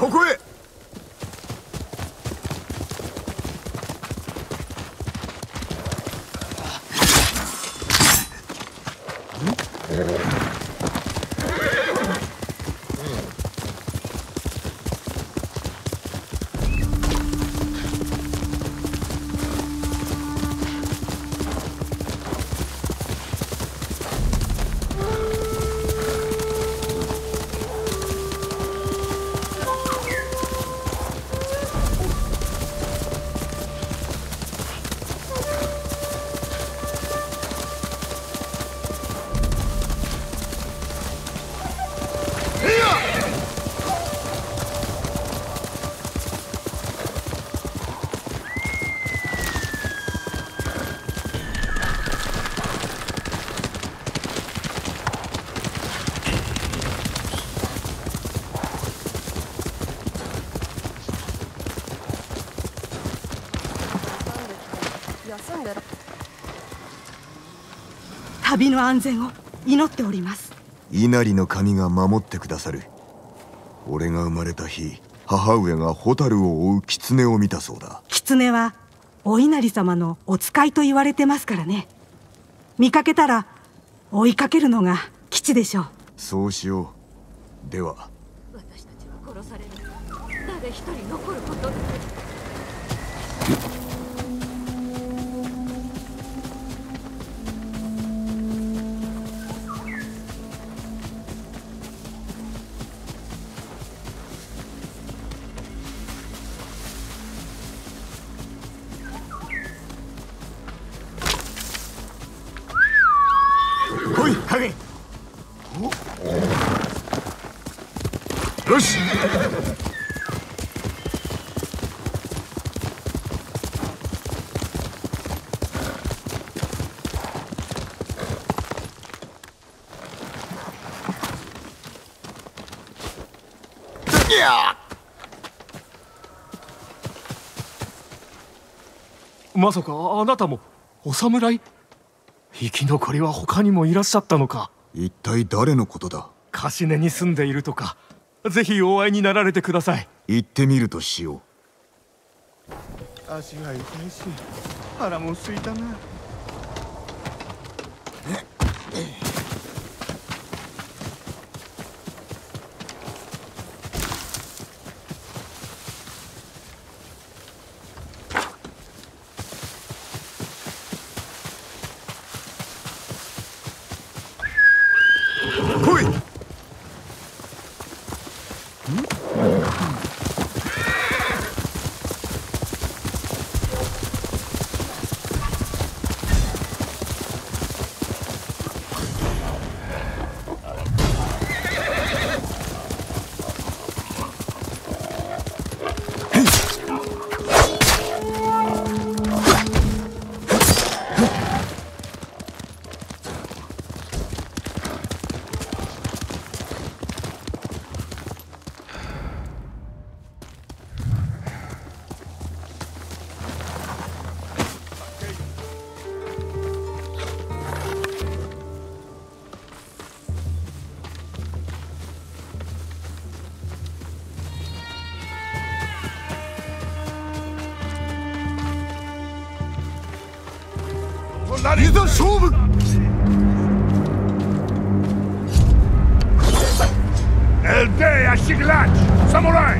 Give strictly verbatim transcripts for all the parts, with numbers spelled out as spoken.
ここへ。 旅の安全を祈っております。 稲荷の神が守ってくださる。俺が生まれた日、母上が蛍を追う狐を見たそうだ。 狐はお稲荷様のお使いと言われてますからね。見かけたら追いかけるのが吉でしょう。 そうしよう。では。 私たちは殺される。誰一人残ることなく。 来い、影。よし。 まさかあなたもお侍？生き残りは他にもいらっしゃったのか。 一体誰のことだ。 貸根に住んでいるとか。ぜひお会いになられてください。 行ってみるとしよう。足が痛いし腹も空いたな。 いざ勝負。 Elde a Shiglach! Samurai!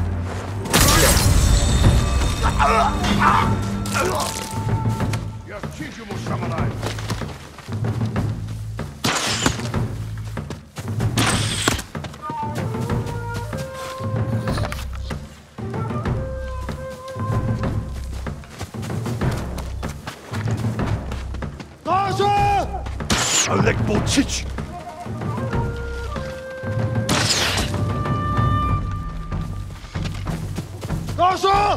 Yakijumu Samurai! Alek Bolchich! Dasho!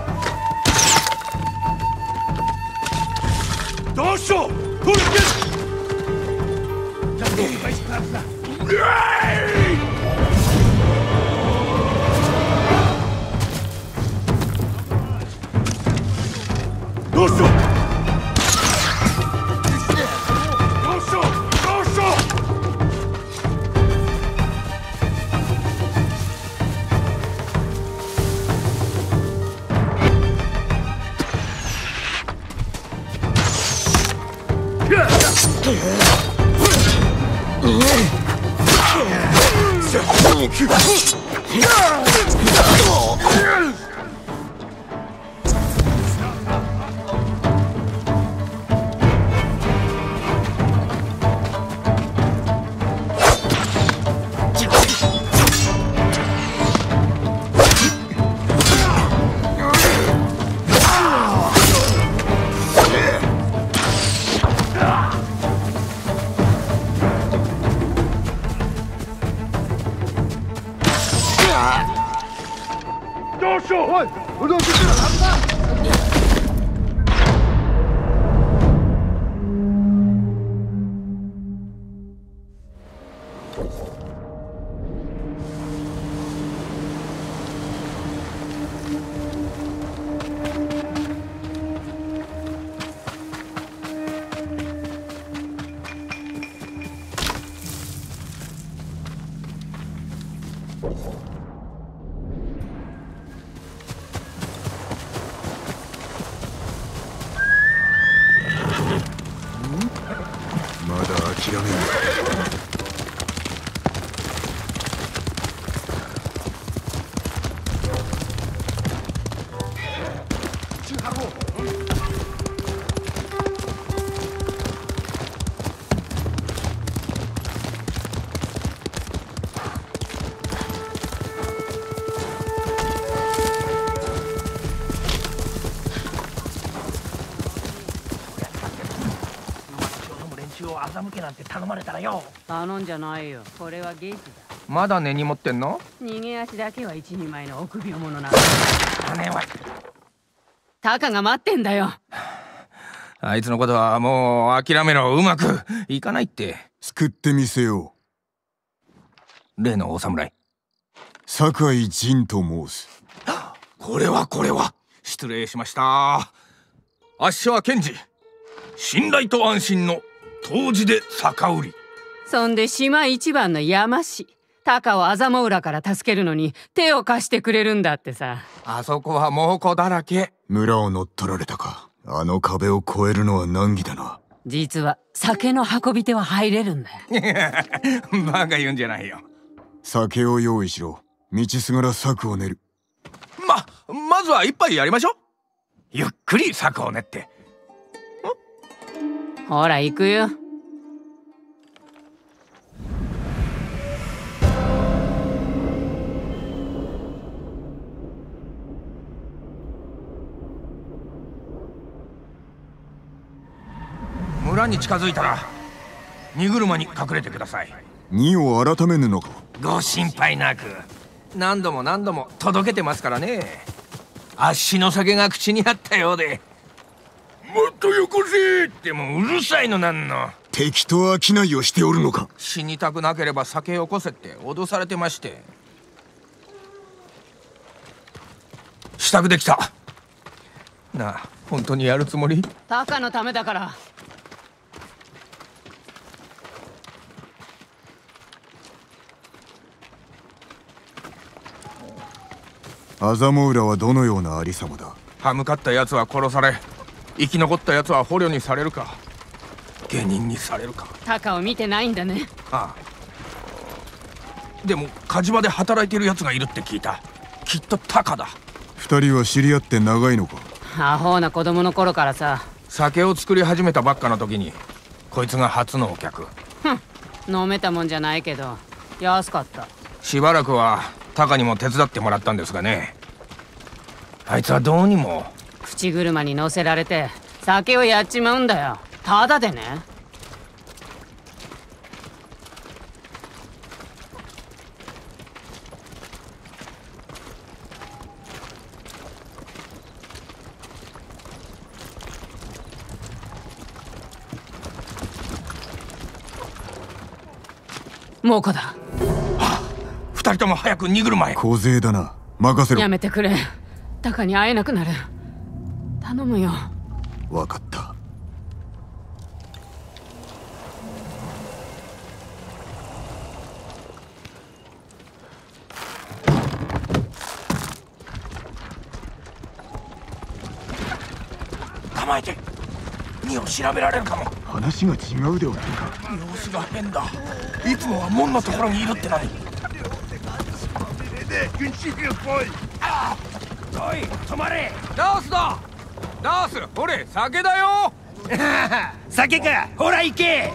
Dasho! Turkis! Dasho! Dasho! どうしよう。おい、うどん食ってるはずだ。 まだ諦めない。 欺けなんて頼まれたらよ。 頼んじゃないよ。これはゲージだ。 まだ根に持ってんの？ 逃げ足だけは一人前の臆病者なんだ。 金はタカが待ってんだよ。 あいつのことはもう諦めろ。うまくいかないって。 救ってみせよう。例のお侍、 酒井仁と申す。 これはこれは失礼しました。あっしは検事、信頼と安心の当時で酒売り。 そんで島一番の山師タカを麻生浦から助けるのに手を貸してくれるんだってさ。 あそこは猛虎だらけ。 村を乗っ取られたか。あの壁を越えるのは難儀だな。 実は酒の運び手は入れるんだよ。 バカ言うんじゃないよ。 酒を用意しろ。道すがら策を練る。 ままずは一杯やりましょう。ゆっくり策を練って。 ほら行くよ。 村に近づいたら荷車に隠れてください。 荷を改めぬのか。 ご心配なく。何度も何度も届けてますからね。あっしの酒が口にあったようで。もっとよこせってもうるさいのなんの。 敵と商いをしておるのか。 死にたくなければ酒よこせって脅されてまして。支度できた。なあ、本当にやるつもり？ タカのためだから。 麻生浦はどのようなありさまだ。 歯向かったやつは殺され、生き残ったやつは捕虜にされるか下人にされるか。 タカを見てないんだね。 ああ、でも火事場で働いているやつがいるって聞いた。きっとタカだ。 二人は知り合って長いのか。 アホな子供の頃からさ。 酒を作り始めたばっかの時にこいつが初のお客。 ふん、飲めたもんじゃないけど安かった。 しばらくはタカにも手伝ってもらったんですがね。あいつはどうにも。 口車に乗せられて酒をやっちまうんだよ。ただでね。猛虎だ。はあ、二人とも早く荷車へ。 小勢だな。任せろ。 やめてくれ。タカに会えなくなる。頼むよ。 分かった。 構えて。荷を調べられるかも。 話が違うではないか。 様子が変だ。いつもは門のところにいるってのに。 Ede, günstige voll! おい止まれ。ダースだ。ダース、ほれ酒だよ。酒か、ほら行け。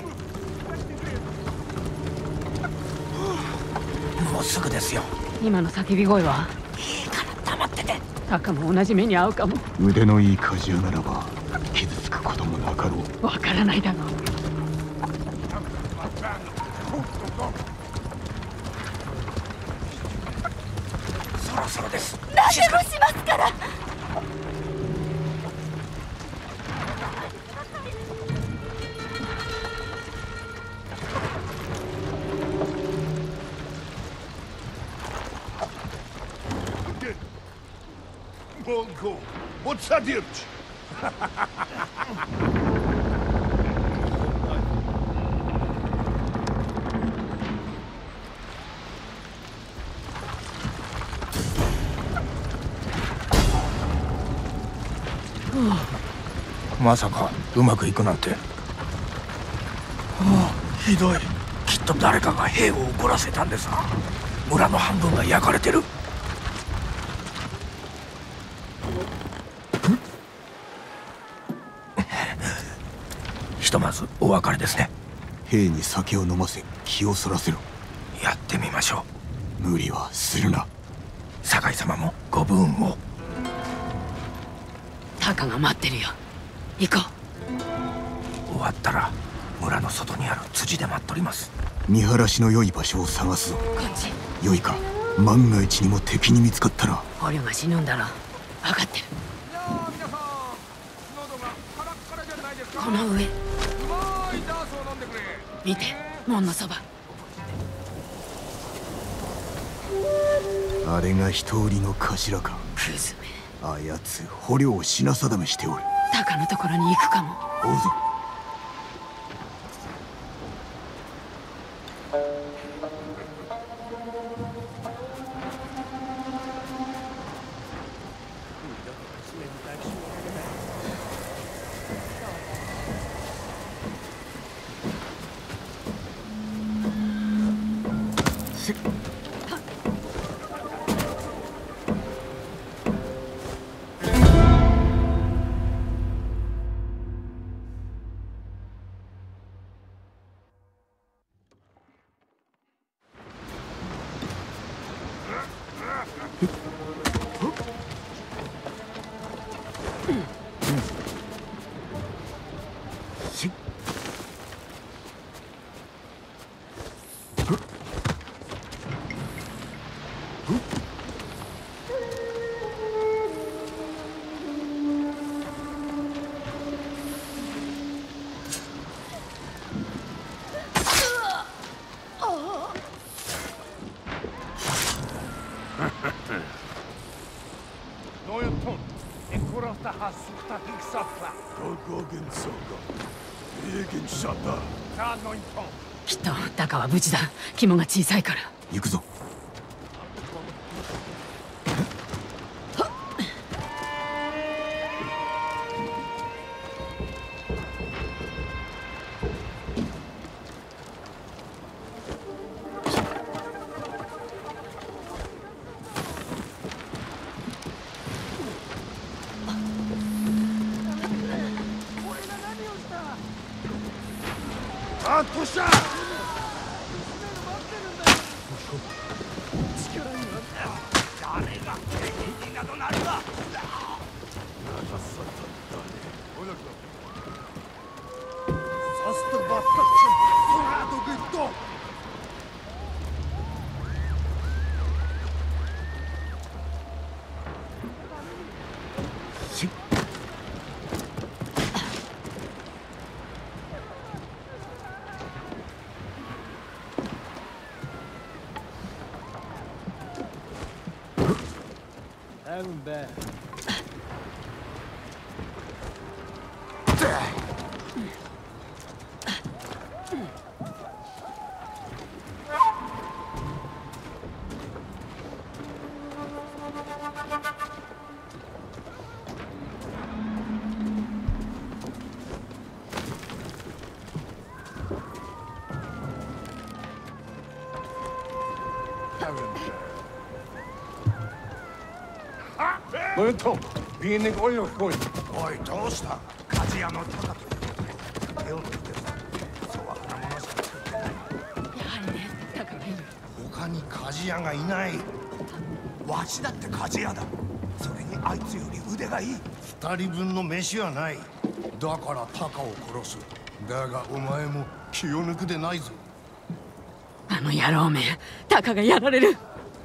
もうすぐですよ。 今の叫び声はいいから黙ってて。 タカも同じ目に遭うかも。 腕のいい鍛冶屋ならば傷つくこともなかろう。 わからないだろう。 そろそろです。 何でもしますから。 Mongo, posadirć! Hmm. まさかうまくいくなんて。はあ、ひどい。きっと誰かが兵を怒らせたんでさ。村の半分が焼かれてる。ひとまずお別れですね。 兵に酒を飲ませ気をそらせろ。 やってみましょう。無理はするな。 酒井様もご武運を。 タカが待ってるよ。行こう。終わったら村の外にある辻で待っとります。 見晴らしの良い場所を探すぞ。 こっち。 良いか、万が一にも敵に見つかったら。 捕虜が死ぬんだろう。分かってる。この上。見て、門のそば。 あれが一人の頭か。 クズめ。 あやつ捕虜を品定めしておる。 タカのところに行くかも。 追うぞ。 きっとタカは無事だ。肝が小さいから。 行くぞ。 あ、とした。 Haven't bad. ムントン、ビーネゴイを来い。 おい、どうした？鍛冶屋のタカという男。手を抜いてる。粗悪なものしか作ってない。 やはりね、タカがいる。 他に鍛冶屋がいない。わしだって鍛冶屋だ。それにあいつより腕がいい。二人分の飯はない。だからタカを殺す。だがお前も気を抜くでないぞ。 あの野郎め、タカがやられる。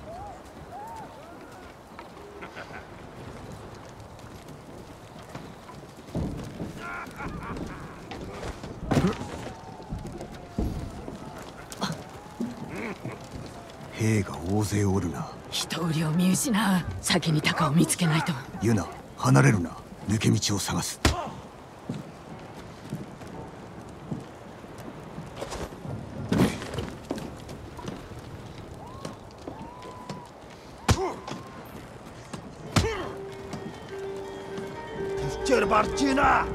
兵が大勢おるな。 人売りを見失う。先にタカを見つけないと。 ユナ、離れるな。抜け道を探す。 Tjör Barcina!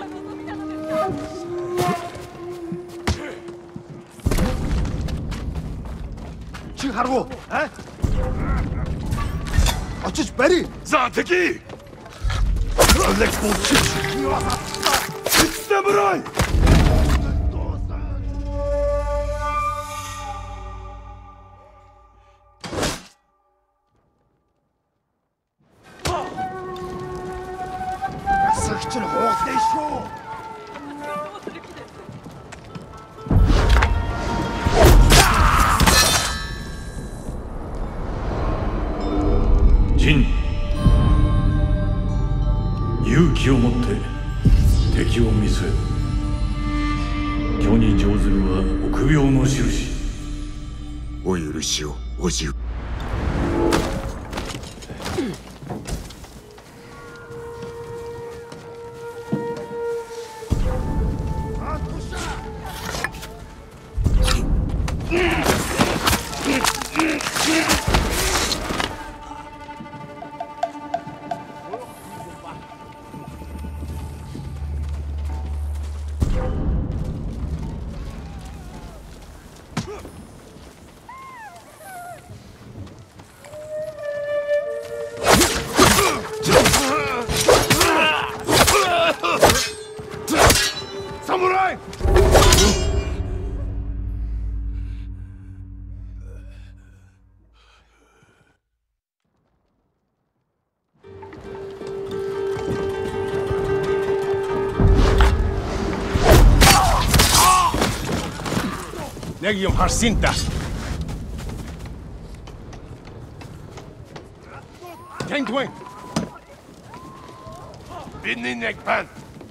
Çık harbo, he? Açış beri! Zateki! Ölek bolçu! İşte burayı! Sıkçın hoğuk değişiyor! Jin、勇気を持って敵を見据える。虚に乗ずるは臆病の印。 お許しを、おじゅ。 侍！ Legion har sinta. Tänk wing. Binni nekpan!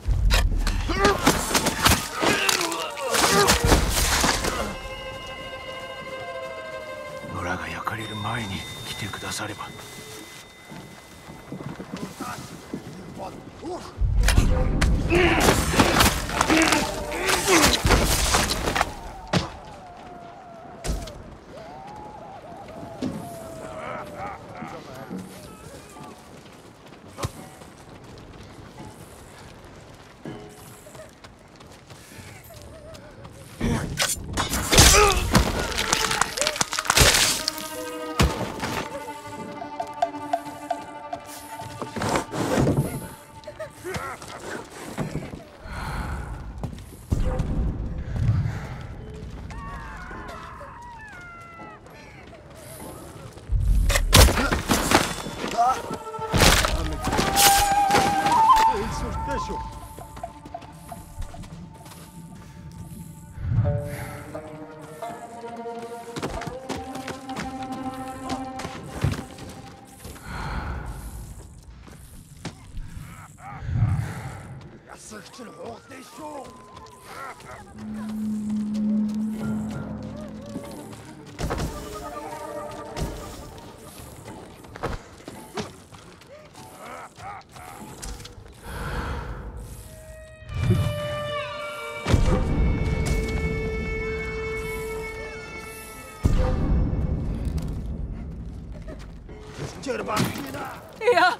村が焼かれる前に来てくだされば。Sıkçın hoğuk değişiyor. Tjör Barcina! いや、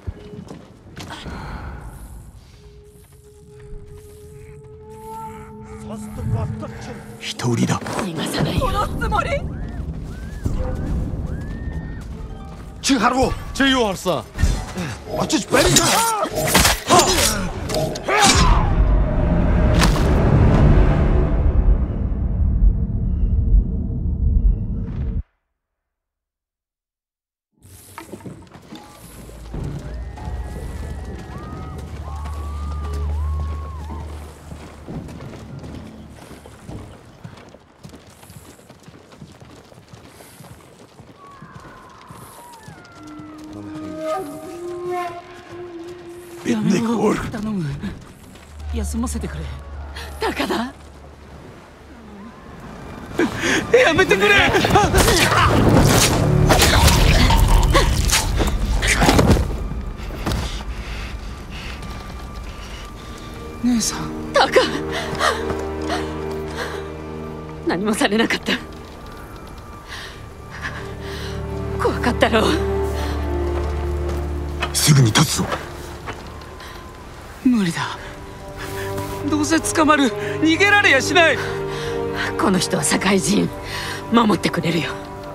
人売りだ。 逃がさないよ。殺すつもり Çık harbo. Çeyiyorsa Очиж барь. 頼む、休ませてくれ。 高田、 やめてくれ。姉さん。 高、何もされなかった。怖かったろう。 すぐに立つぞ。 無理だ。どうせ捕まる。逃げられやしない。 この人は社会人、守ってくれるよ。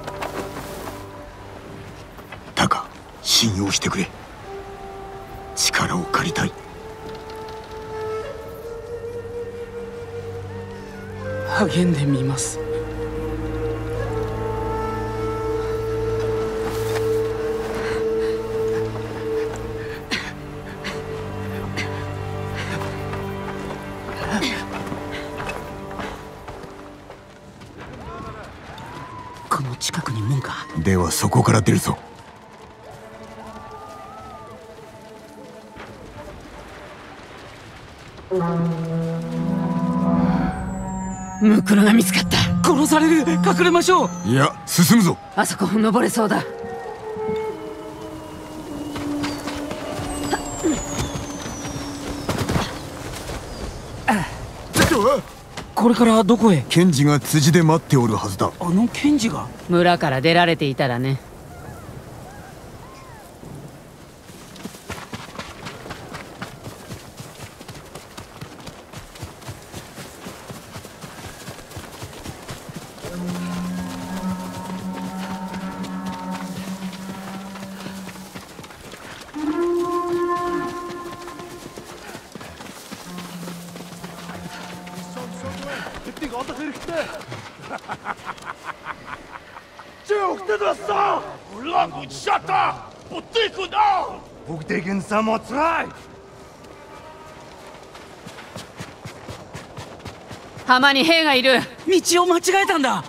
タカ、信用してくれ。力を借りたい。 励んでみます。この近くに門か。 ではそこから出るぞ。 ムクロが見つかった。 殺される。隠れましょう。 いや、進むぞ。 あそこ登れそうだ。 これからどこへ？ 検事が辻で待っておるはずだ。 あの検事が？ 村から出られていたらね。浜に兵がいる。 道を間違えたんだ。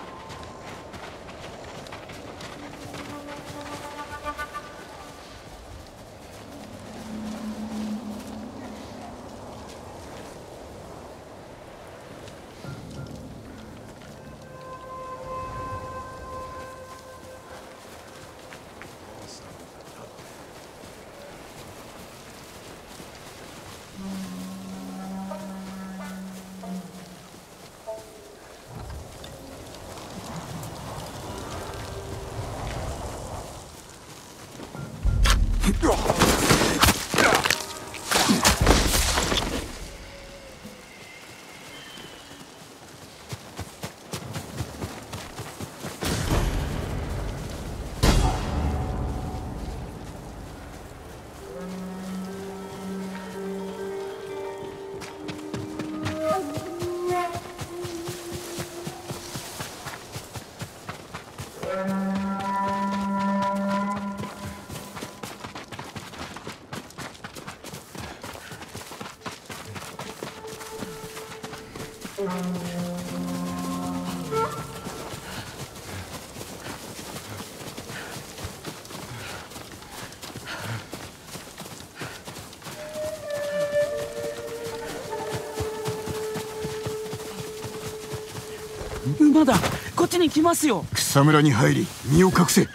馬だ。こっちに来ますよ。 草むらに入り身を隠せ。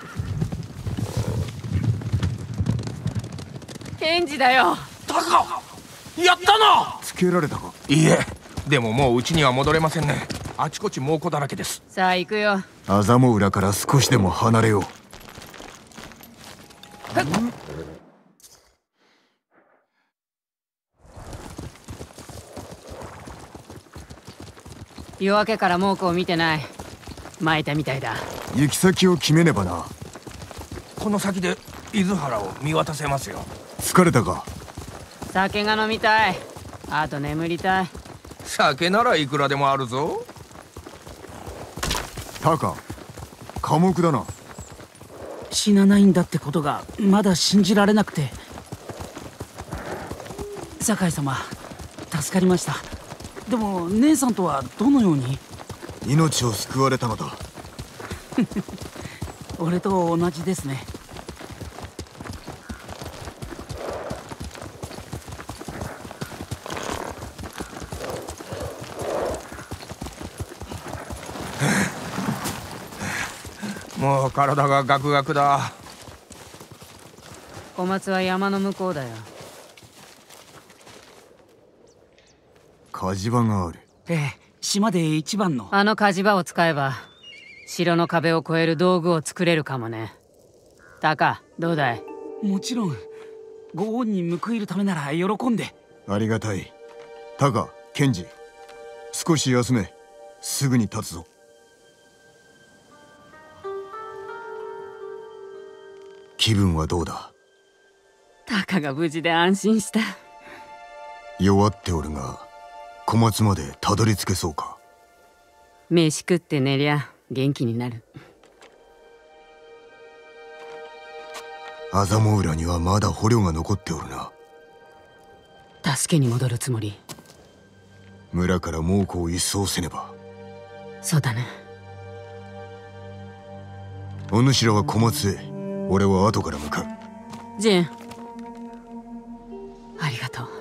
検事だよ。 タカ、やったな。 つけられたか。 いいえ、でももう家には戻れませんね。あちこち猛虎だらけです。 さあ行くよ。 アザモ浦から少しでも離れよう。 夜明けから猛虎を見てない。撒いたみたいだ。 行き先を決めねばな。 この先で伊豆原を見渡せますよ。 疲れたか？ 酒が飲みたい。あと眠りたい。 酒ならいくらでもあるぞ。 タカ、寡黙だな。 死なないんだってことがまだ信じられなくて。酒井様、助かりました。でも姉さんとはどのように？ 命を救われたのだ。 俺と同じですね。 もう体がガクガクだ。 小松は山の向こうだよ。 火事場がある。 ええ、島で一番の。 あの火事場を使えば城の壁を越える道具を作れるかもね。タカ、どうだい？ もちろん。ご恩に報いるためなら喜んで。 ありがたい。タカ、ケンジ、少し休め。すぐに立つぞ。気分はどうだ？ タカが無事で安心した。 弱っておるが小松までたどり着けそうか？ 飯食って寝りゃ元気になる。 アザモ浦にはまだ捕虜が残っておるな。 助けに戻るつもり？ 村から猛虎を一掃せねば。 そうだね。 お主らは小松へ、俺は後から向かう。 ジン、ありがとう。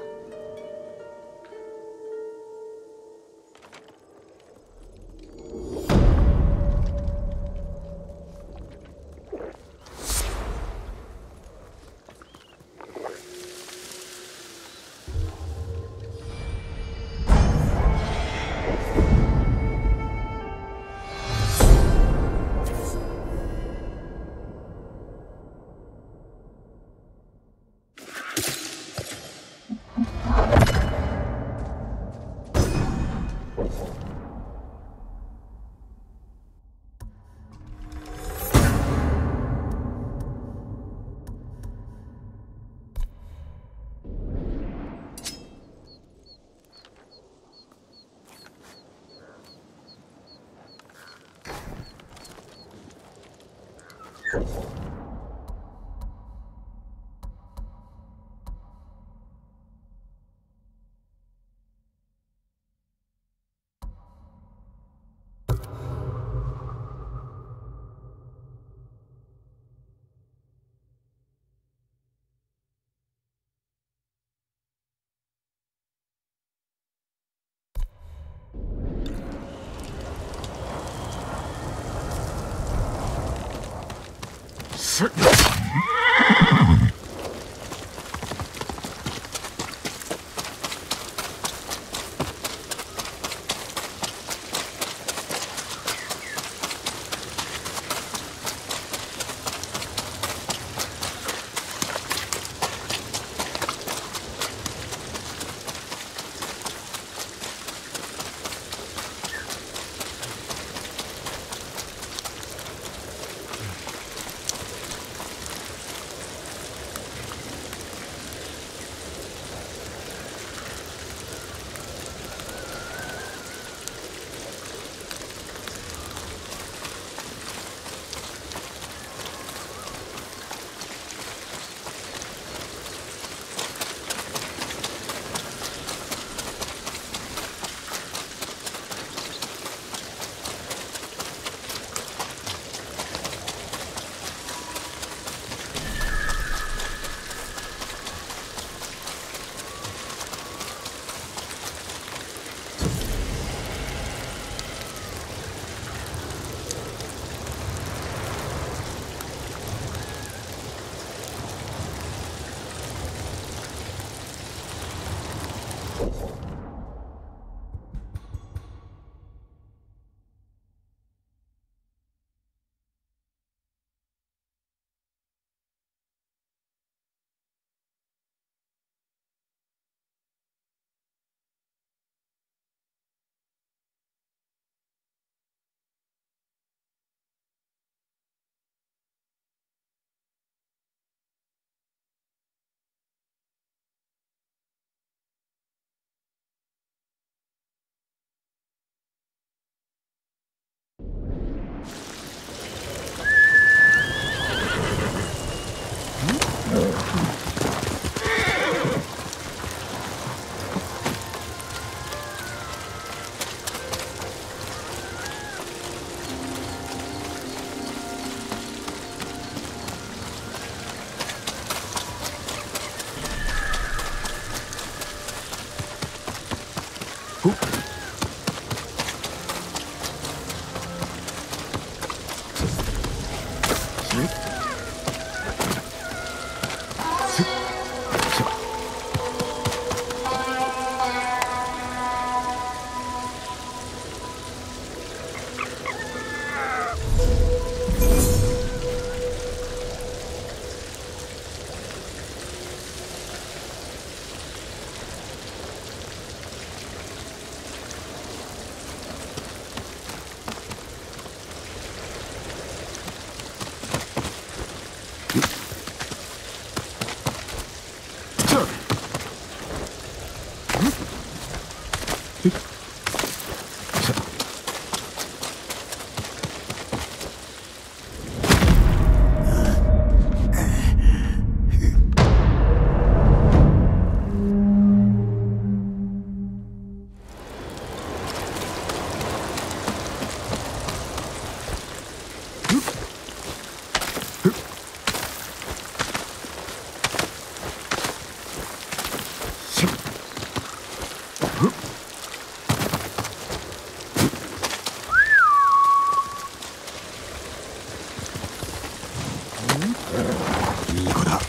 いい子だ。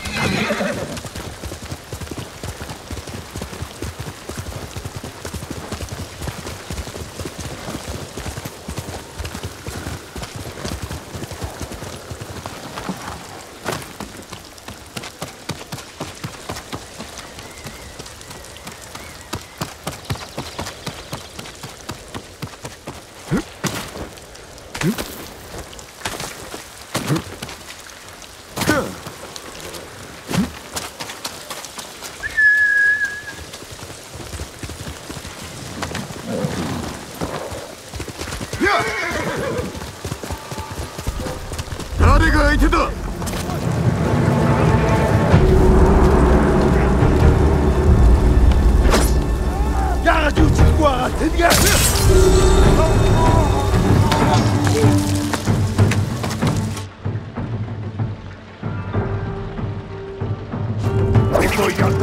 誰が相手だ。 Jangan cuci gua, tinggal. Itu yang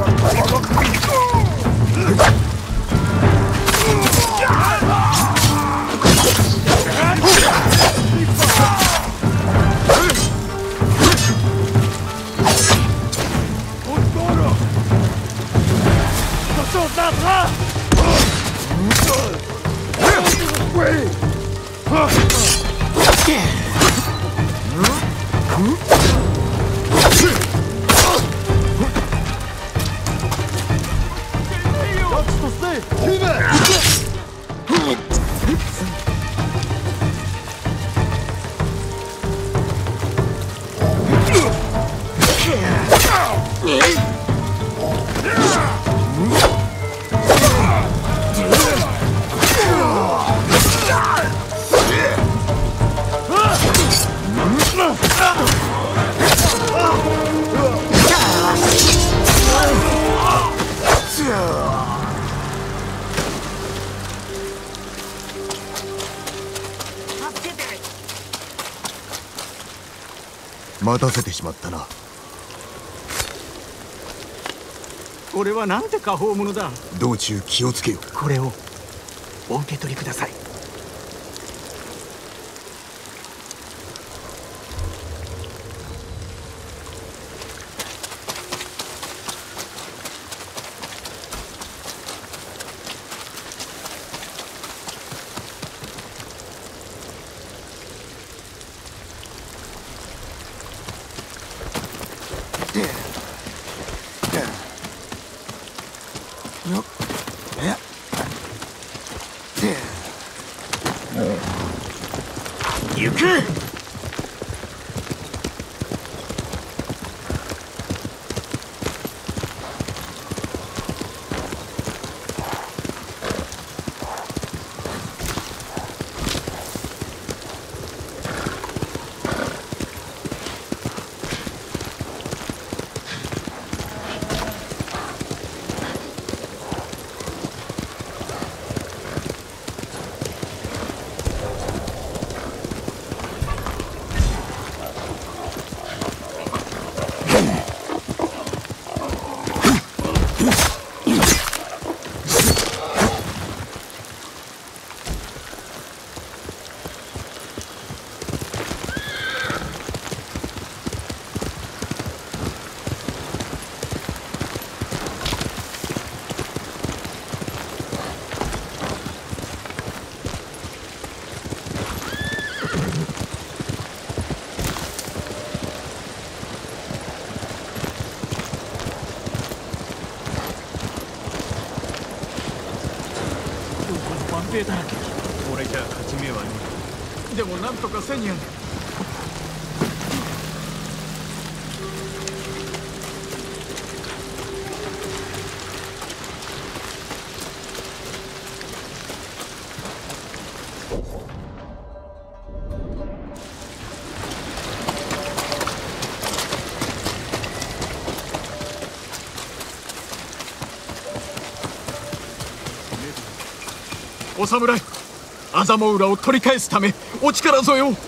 待たせてしまったな。 俺はなんて果報者だ。 道中気をつけよ。 これをお受け取りください。 行く。兵だらけ。これじゃ勝ち目はない。でもなんとかせにゃん。 お侍、アザモウラを取り返すためお力添えを。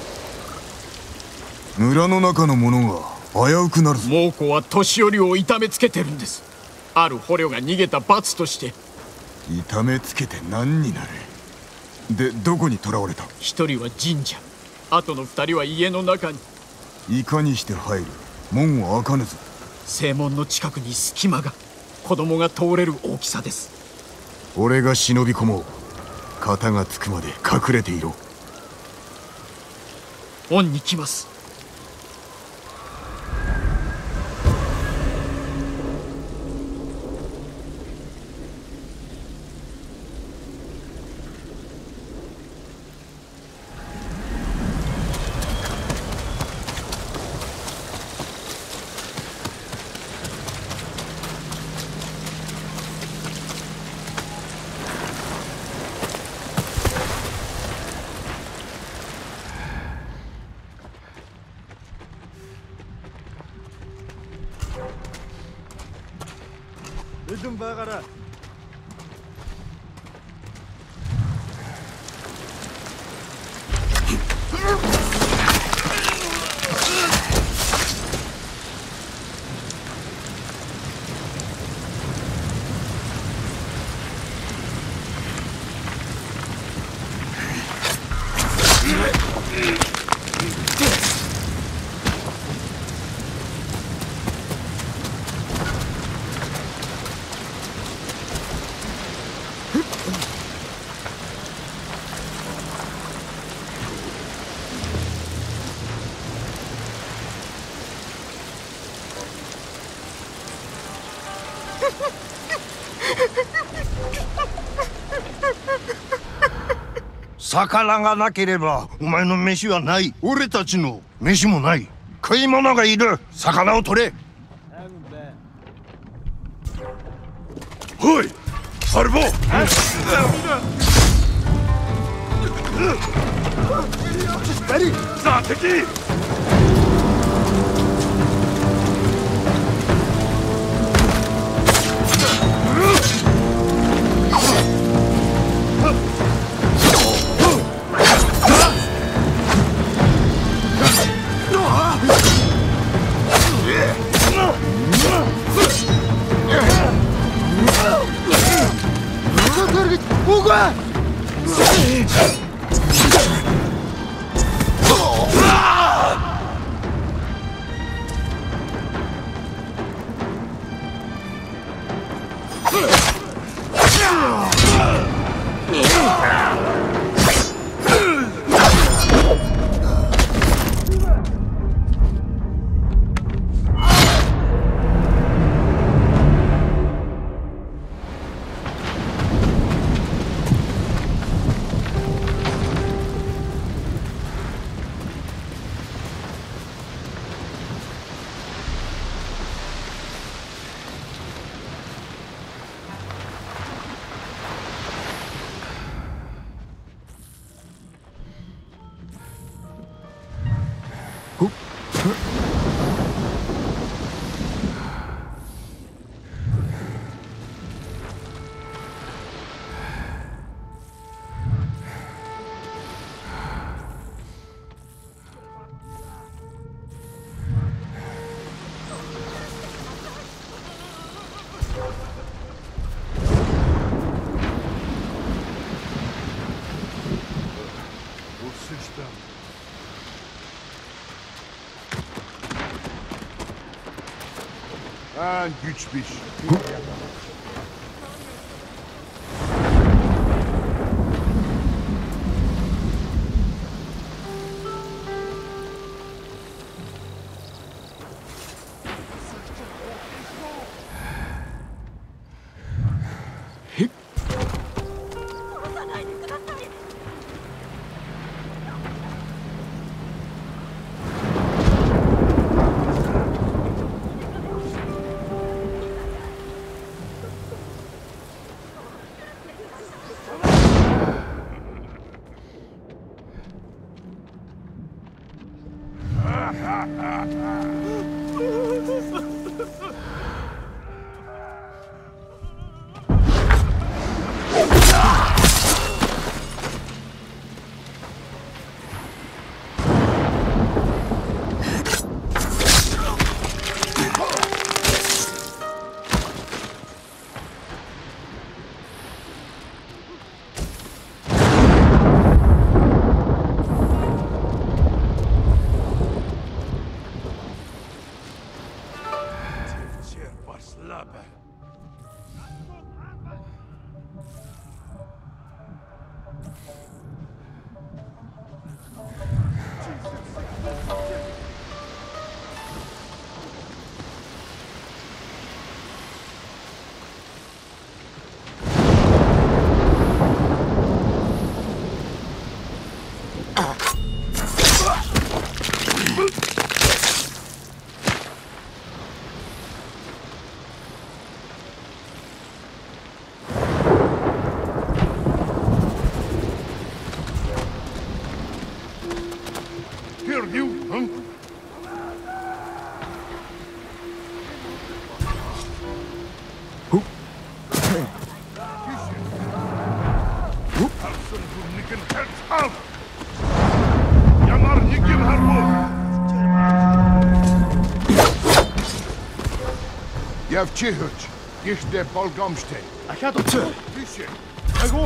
村の中の者が危うくなるぞ。 猛虎は年寄りを痛めつけてるんです。ある捕虜が逃げた罰として。 痛めつけて何になる。で、どこに囚われた。 一人は神社、あとの二人は家の中に。 いかにして入る。門は開かぬぞ。 正門の近くに隙間が、子供が通れる大きさです。 俺が忍び込もう。肩がつくまで隠れていろ。 恩に来ます。 Ödüm bağıra.魚がなければお前の飯はない。俺たちの飯もない。食い物がいる。魚を取れ。おいハルボ。さあ敵。 Ha, güçmüş. Я в Чихуч, Гиште Болгомште. А я тут. Тише. Ego.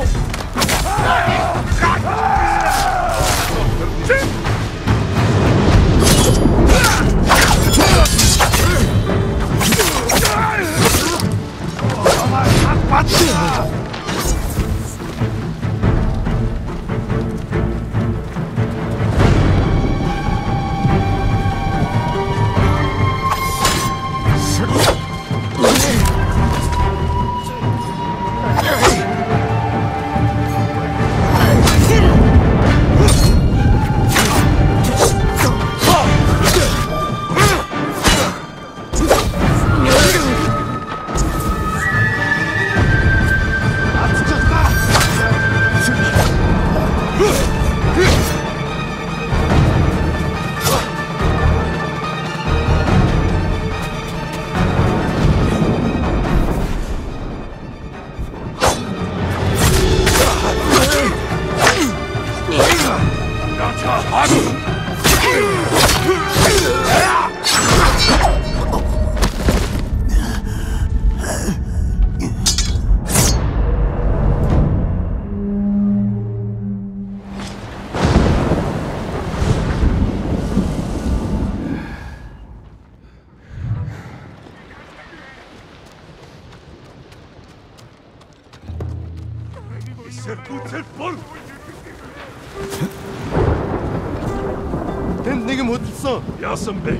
Яасан бэ?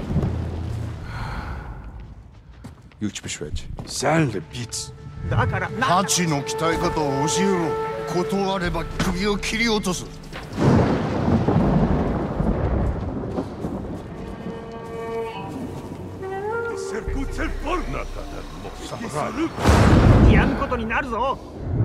Юу ч биш байж. Сайн л биз. ハチの鍛え方を教えろ。断れば首を切り落とす。 やんことになるぞ。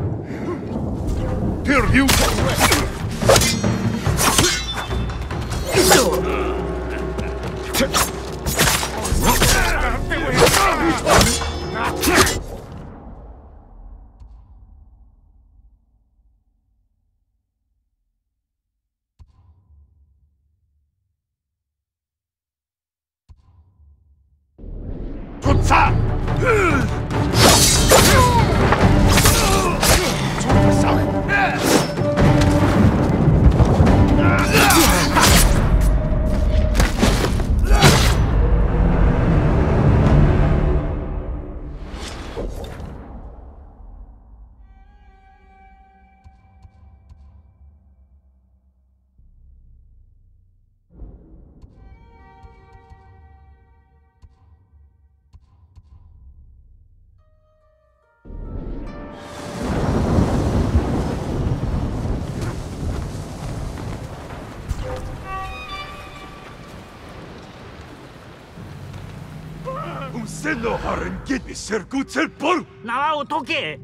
Сено харин гэд сэргүүцэл бол 縄を解け。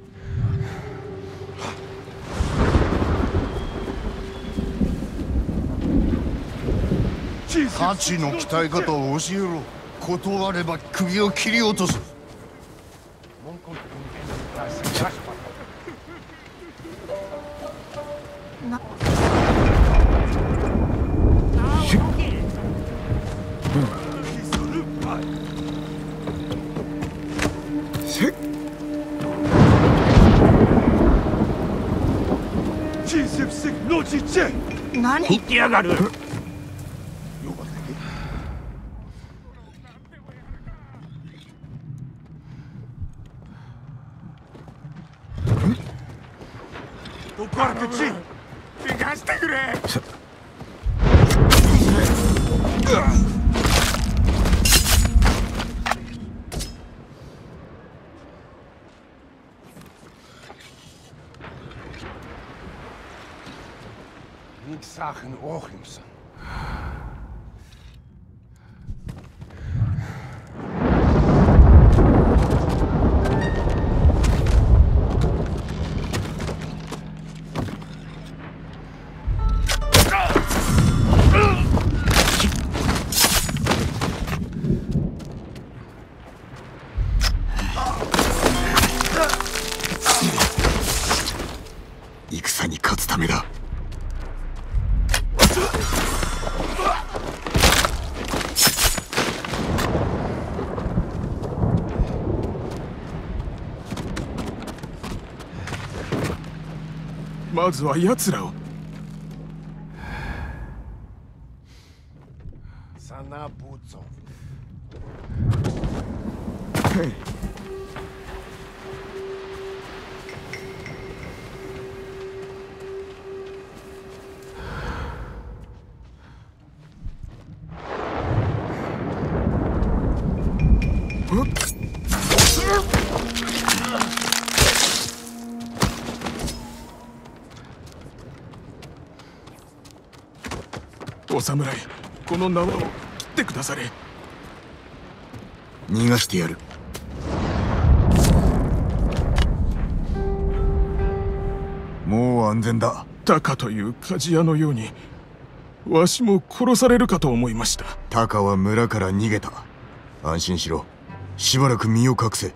ハチの鍛え方を教えろ。断れば首を切り落とす。 何言ってやがる。 Kukarta ci! 逃がしてくれ。 Niks zagen ochtends. 戦に勝つためだ。 まずは奴らを。 Sana buco. お侍、この縄を切ってくだされ。 逃がしてやる。もう安全だ。 タカという鍛冶屋のようにわしも殺されるかと思いました。 タカは村から逃げた。安心しろ。しばらく身を隠せ。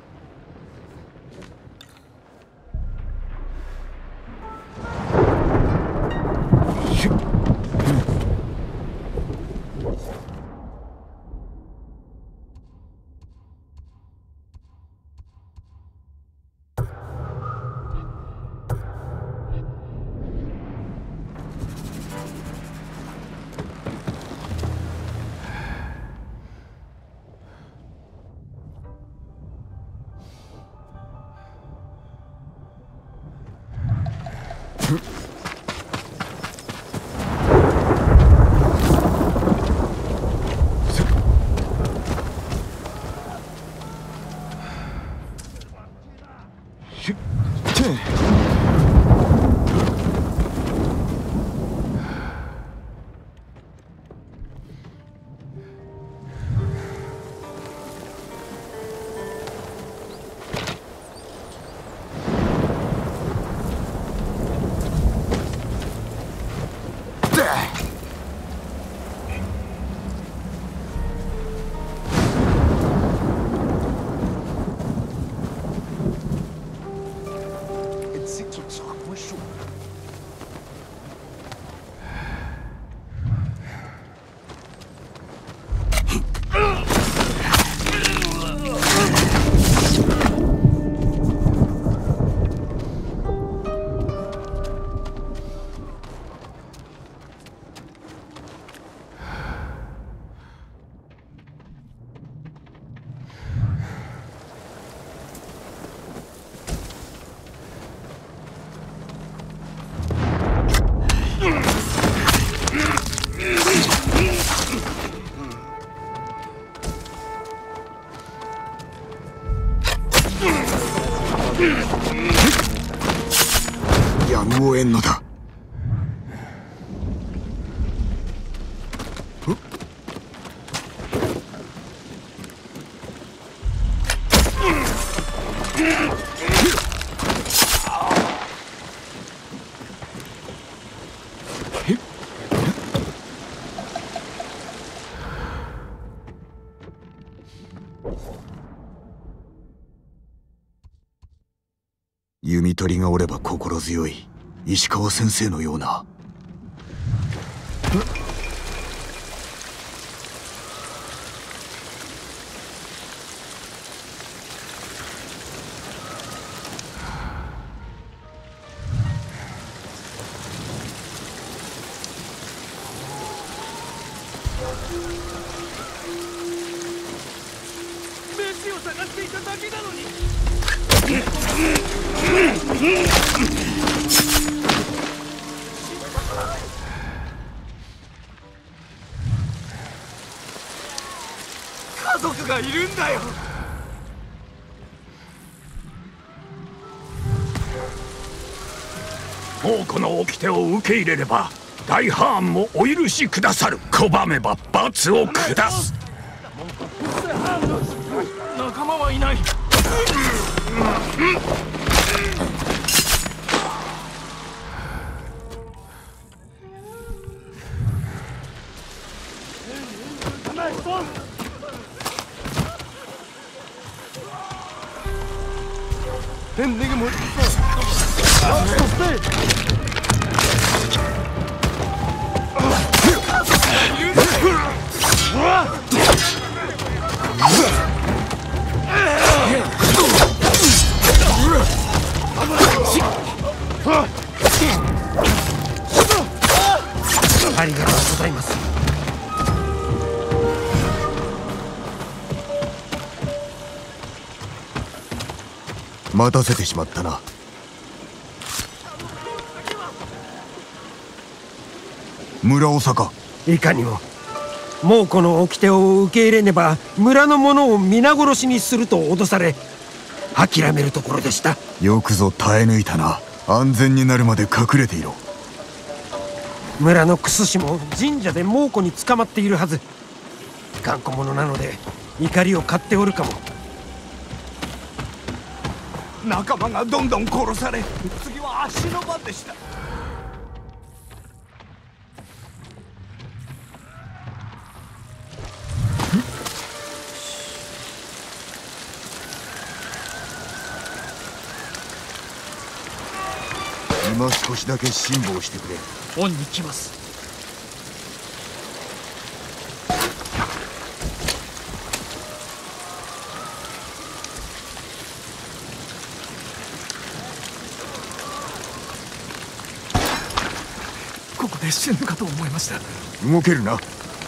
やむを得んのだ。弓取りがおれば心強い石川先生のような。 飯を探していただけなのに。 奴がいるんだよ。 もうこの掟を受け入れれば大ハーンもお許しくださる。拒めば罰を下す。 仲間はいない。 ありがとうございます。 待たせてしまったな。村長か。 いかにも。猛虎の掟を受け入れねば村の者を皆殺しにすると脅され諦めるところでした。 よくぞ耐え抜いたな。安全になるまで隠れていろ。 村のクス氏も神社で猛虎に捕まっているはず。頑固者なので怒りを買っておるかも。 仲間がどんどん殺され、次は足の番でした。 今少しだけ辛抱してくれ。 恩に来ます。 ここで死ぬかと思いました。 動けるな。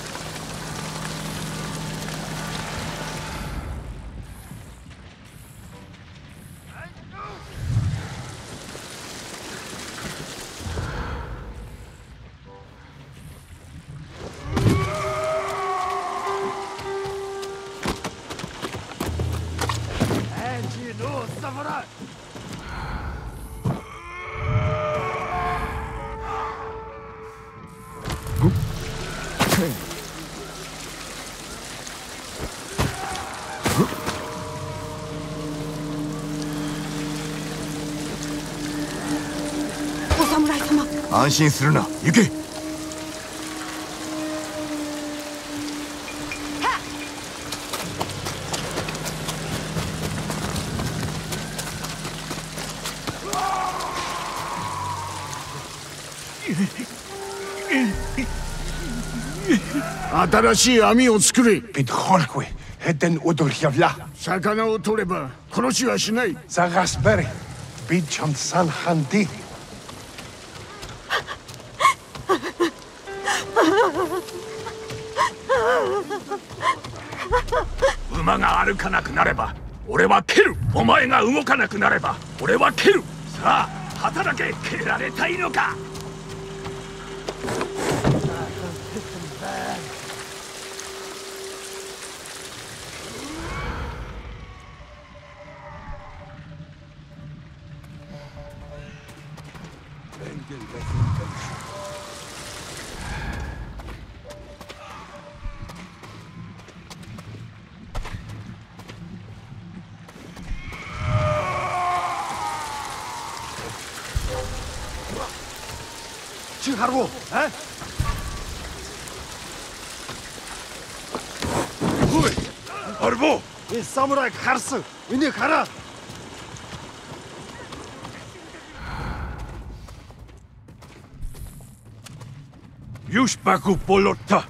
お侍様。 安心するな。行け。 新しい網を作れ。 魚を取れば殺しはしない。馬が歩かなくなれば俺は蹴る。お前が動かなくなれば俺は蹴る。さあ働け。蹴られたいのか。 Harbo, hè? Hoi, Harbo! In samurai karşı, ünü kara. Yushbaku polotta.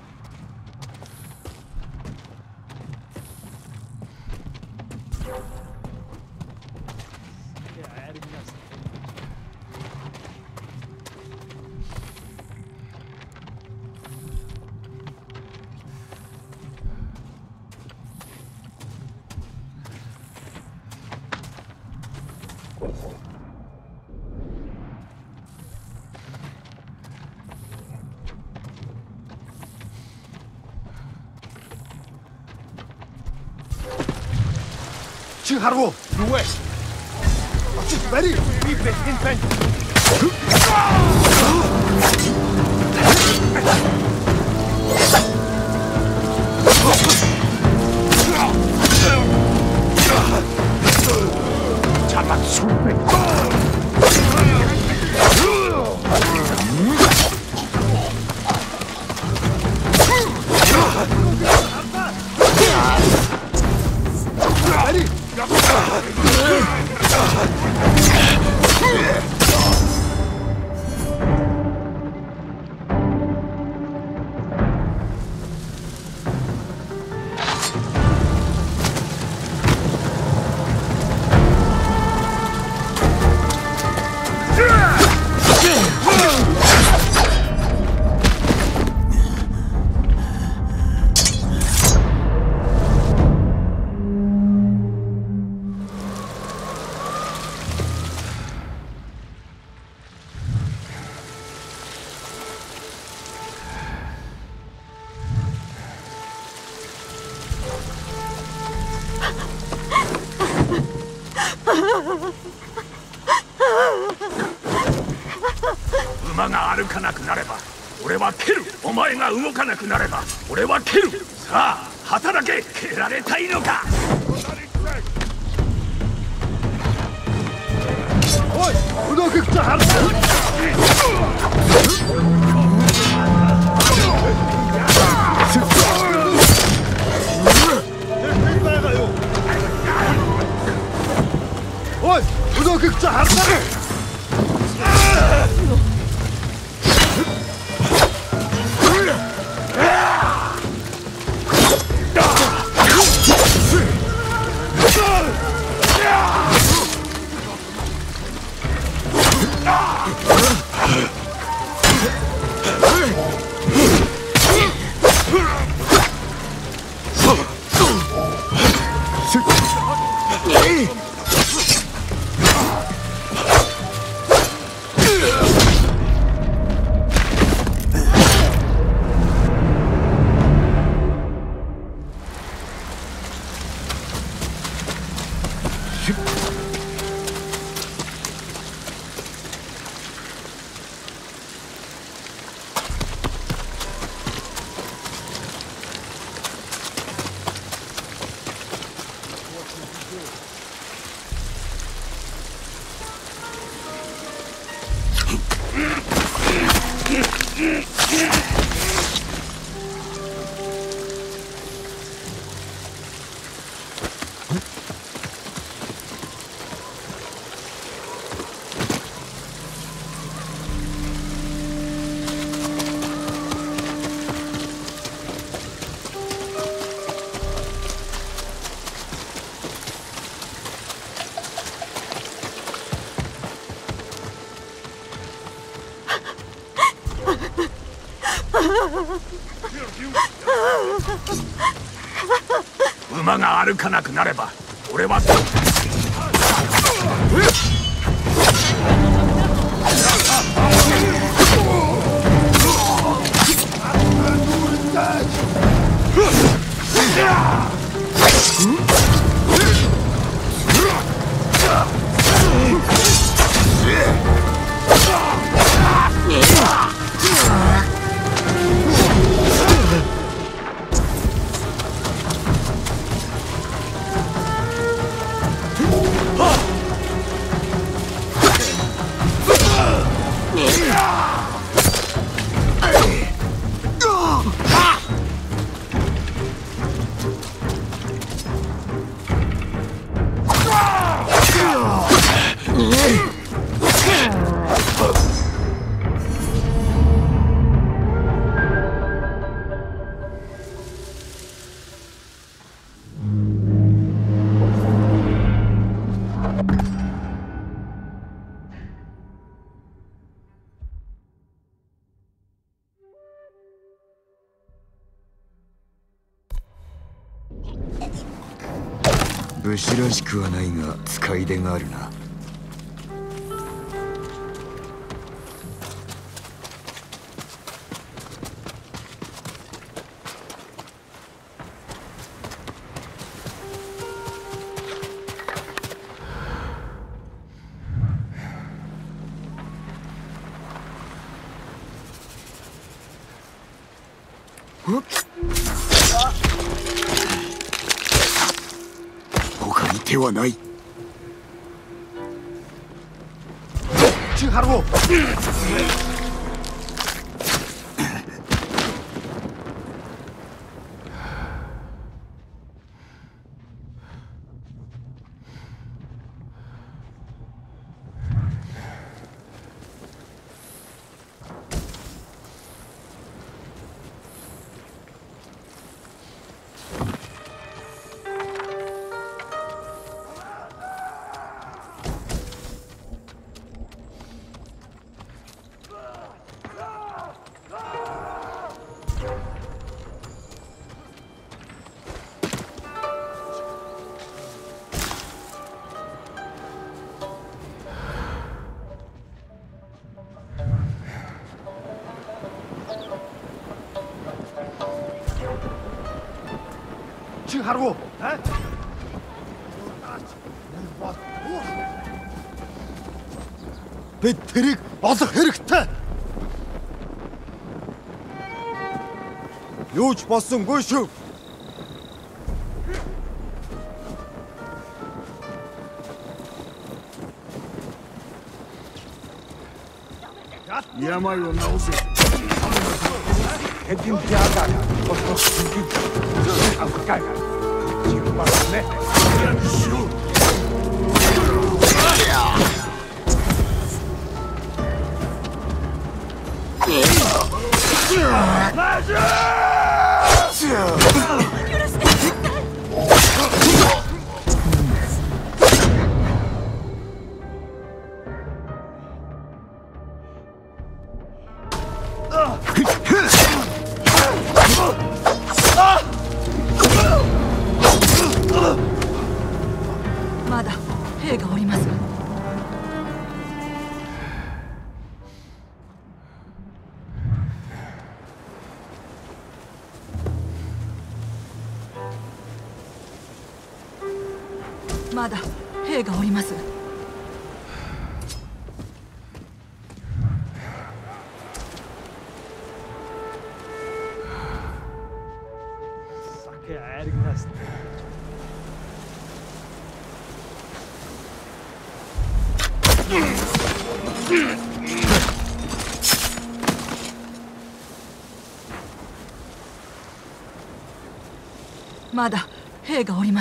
Harvo, due. Vedi? Vive in 馬が歩かなくなれば俺は蹴る。お前が動かなくなれば俺は蹴る。さあ働け。蹴られたいのか。 おい、うどくくとはる。おい、うどくくとはる。 馬が歩かなくなれば俺は武士らしくはないが使い手があるな。 他に手はない。 チュハロー。チュハロー。え？Betterik, az herifte! Юу ч болсонгүй шүү. Ямай он наусэ. Хэдин пиага. Босох гин. Авкага. Чимбарне. Яшу. まだ兵がおります。まだ兵がおります。まだ兵がおります。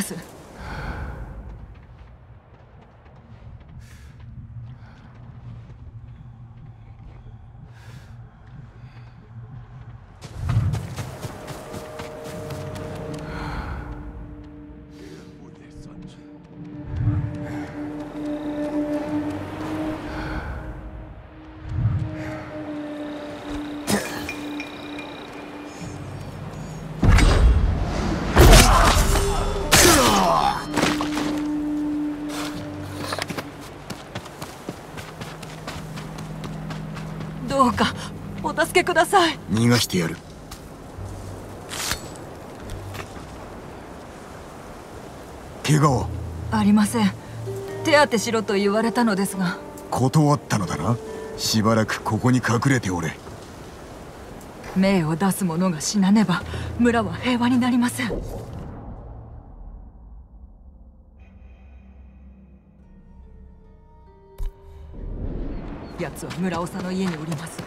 どうかお助けください。 逃がしてやる。怪我は？ ありません。手当てしろと言われたのですが。 断ったのだな。しばらくここに隠れておれ。 命を出す者が死なねば村は平和になりません。奴は村長の家におります。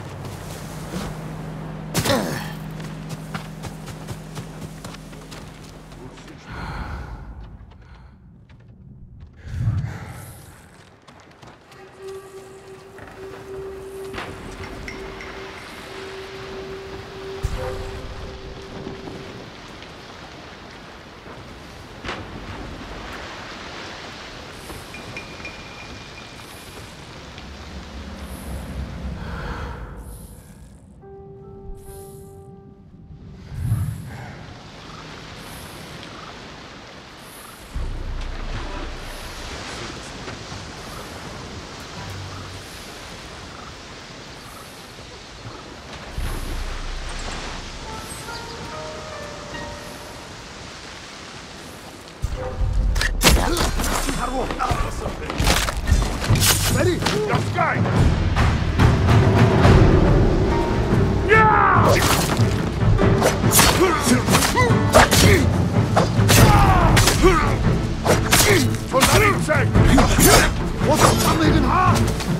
Ready? Let's go! Yeah! Von der linken Seite! Was haben wir denn da?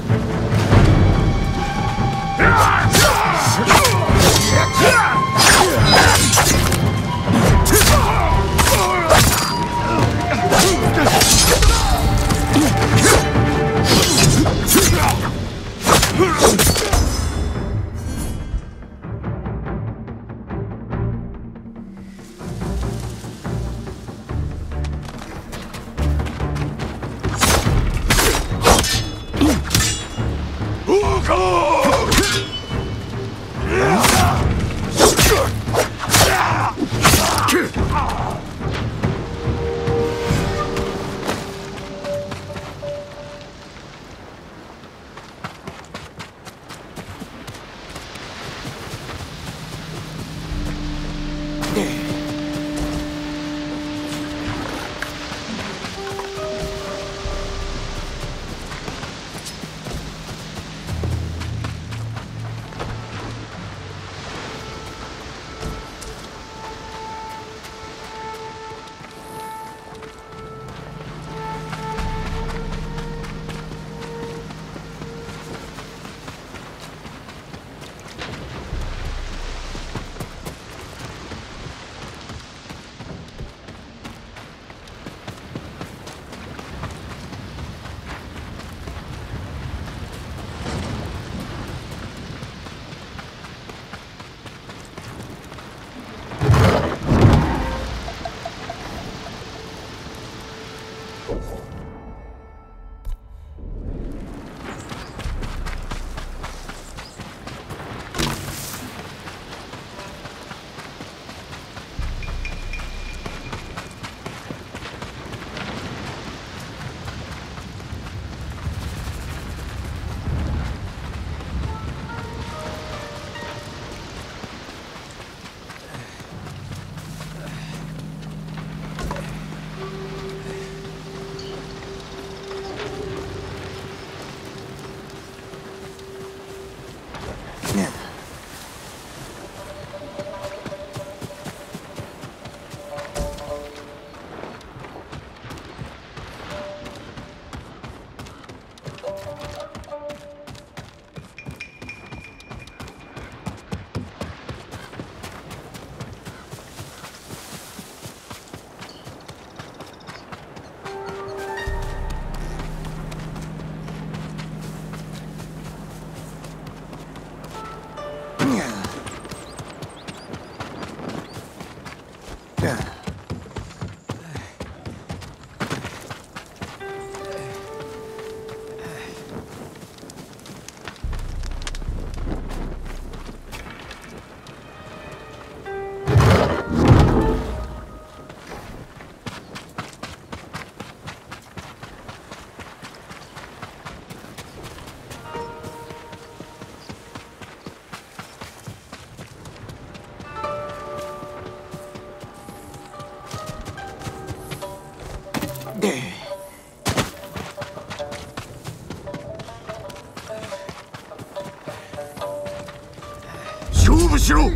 勝負しろ。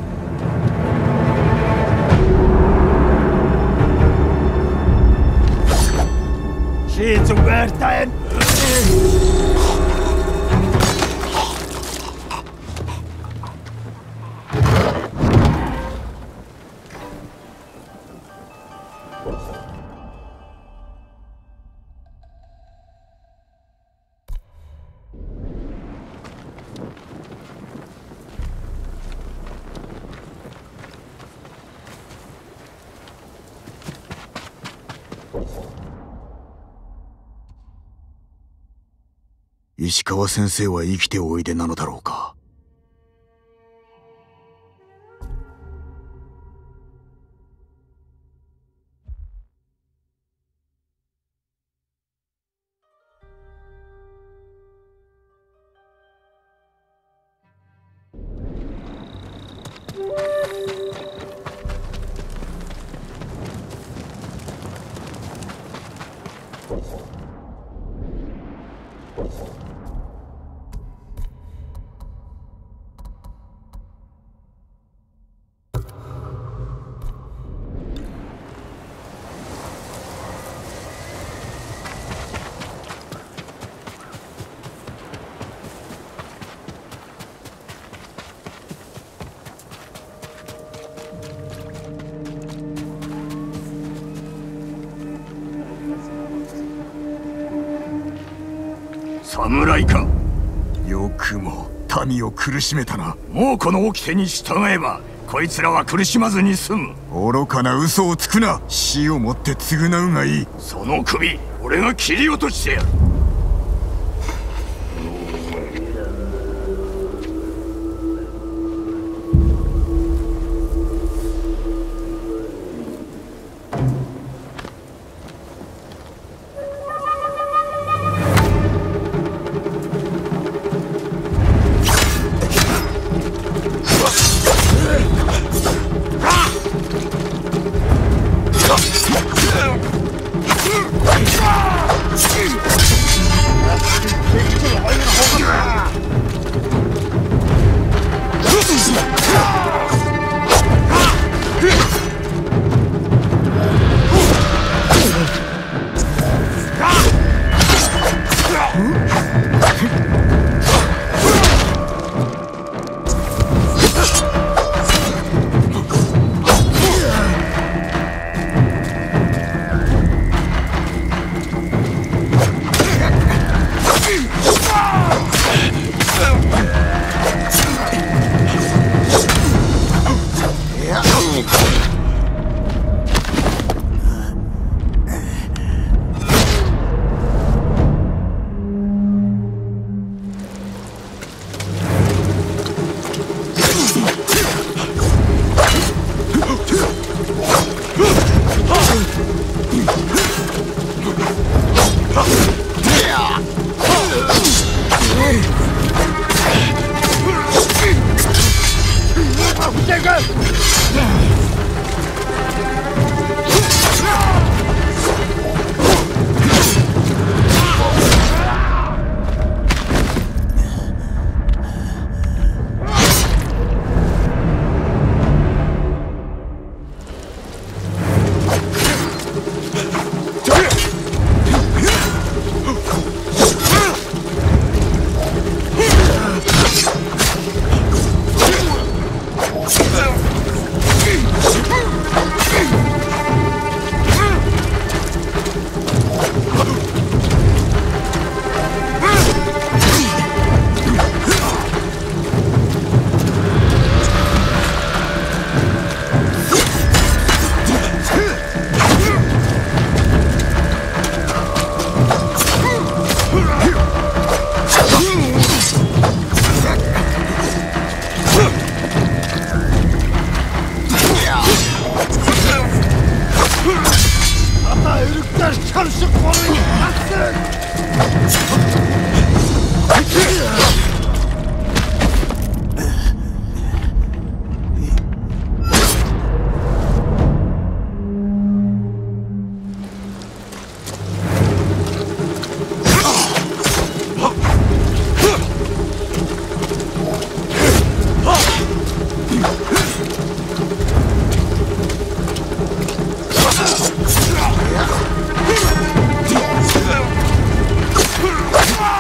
Schiet zum Wertein! 石川先生は生きておいでなのだろうか。 侍か。 よくも民を苦しめたな。 もうこの掟に従えばこいつらは苦しまずに済む。 愚かな嘘をつくな。死をもって償うがいい。 その首俺が切り落としてやる。 Ah!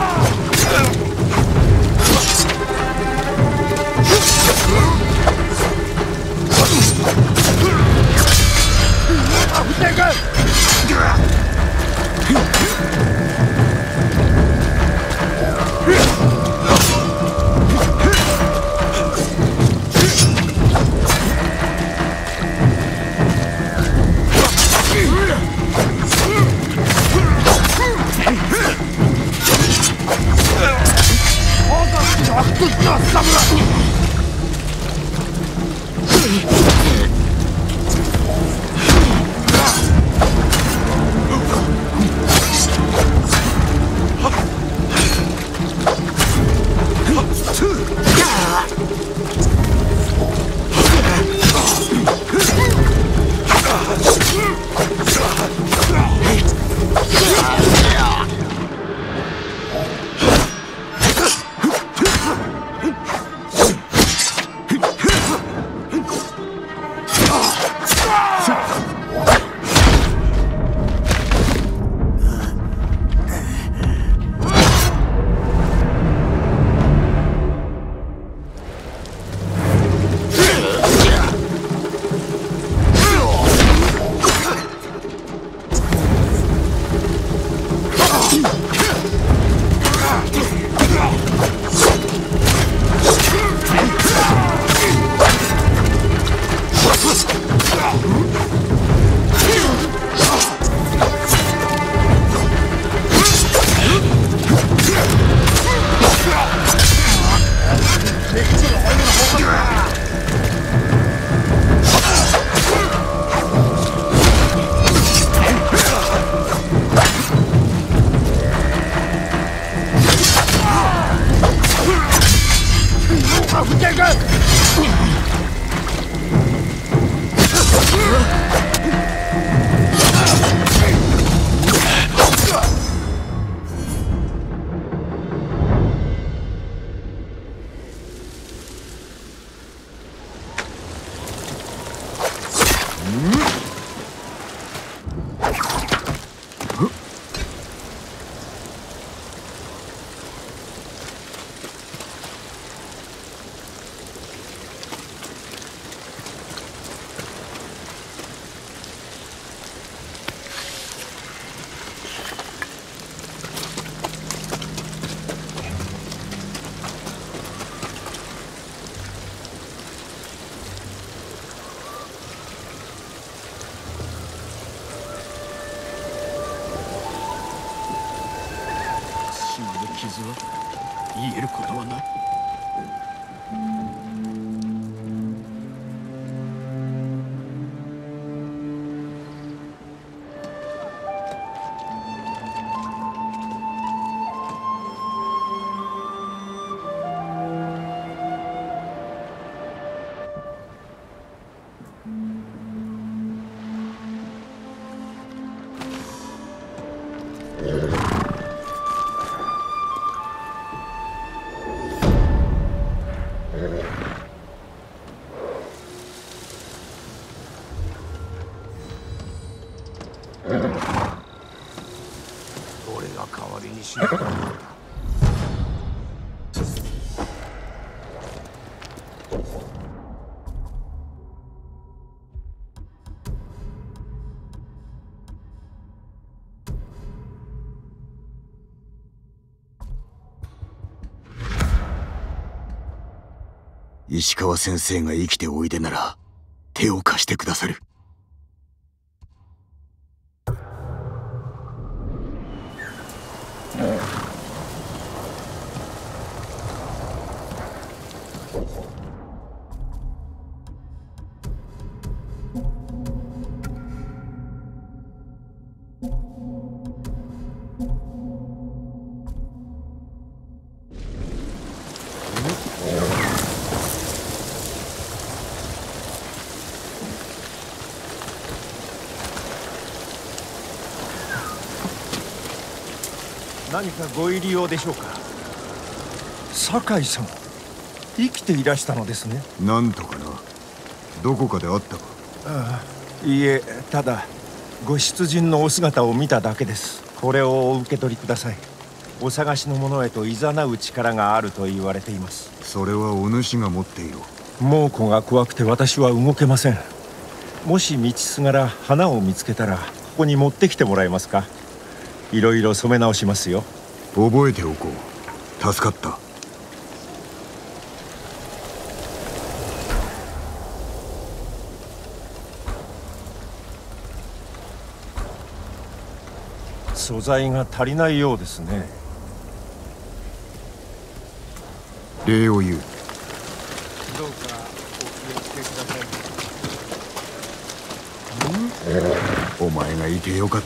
傷は癒えることはない。 俺が代わりにしなかった。 石川先生が生きておいでなら手を貸してくださる。 何かご入り用でしょうか。酒井さん、生きていらしたのですね。 なんとかな。どこかで会ったか。 ああ、いいえ、ただご出陣のお姿を見ただけです。これをお受け取りください。お探しの者へと誘う力があると言われています。 それはお主が持っていろ。 猛虎が怖くて私は動けません。もし道すがら花を見つけたらここに持ってきてもらえますか。いろいろ染め直しますよ。 覚えておこう。助かった。 素材が足りないようですね。 礼を言う。 どうかお気をつけください。 お前がいてよかった。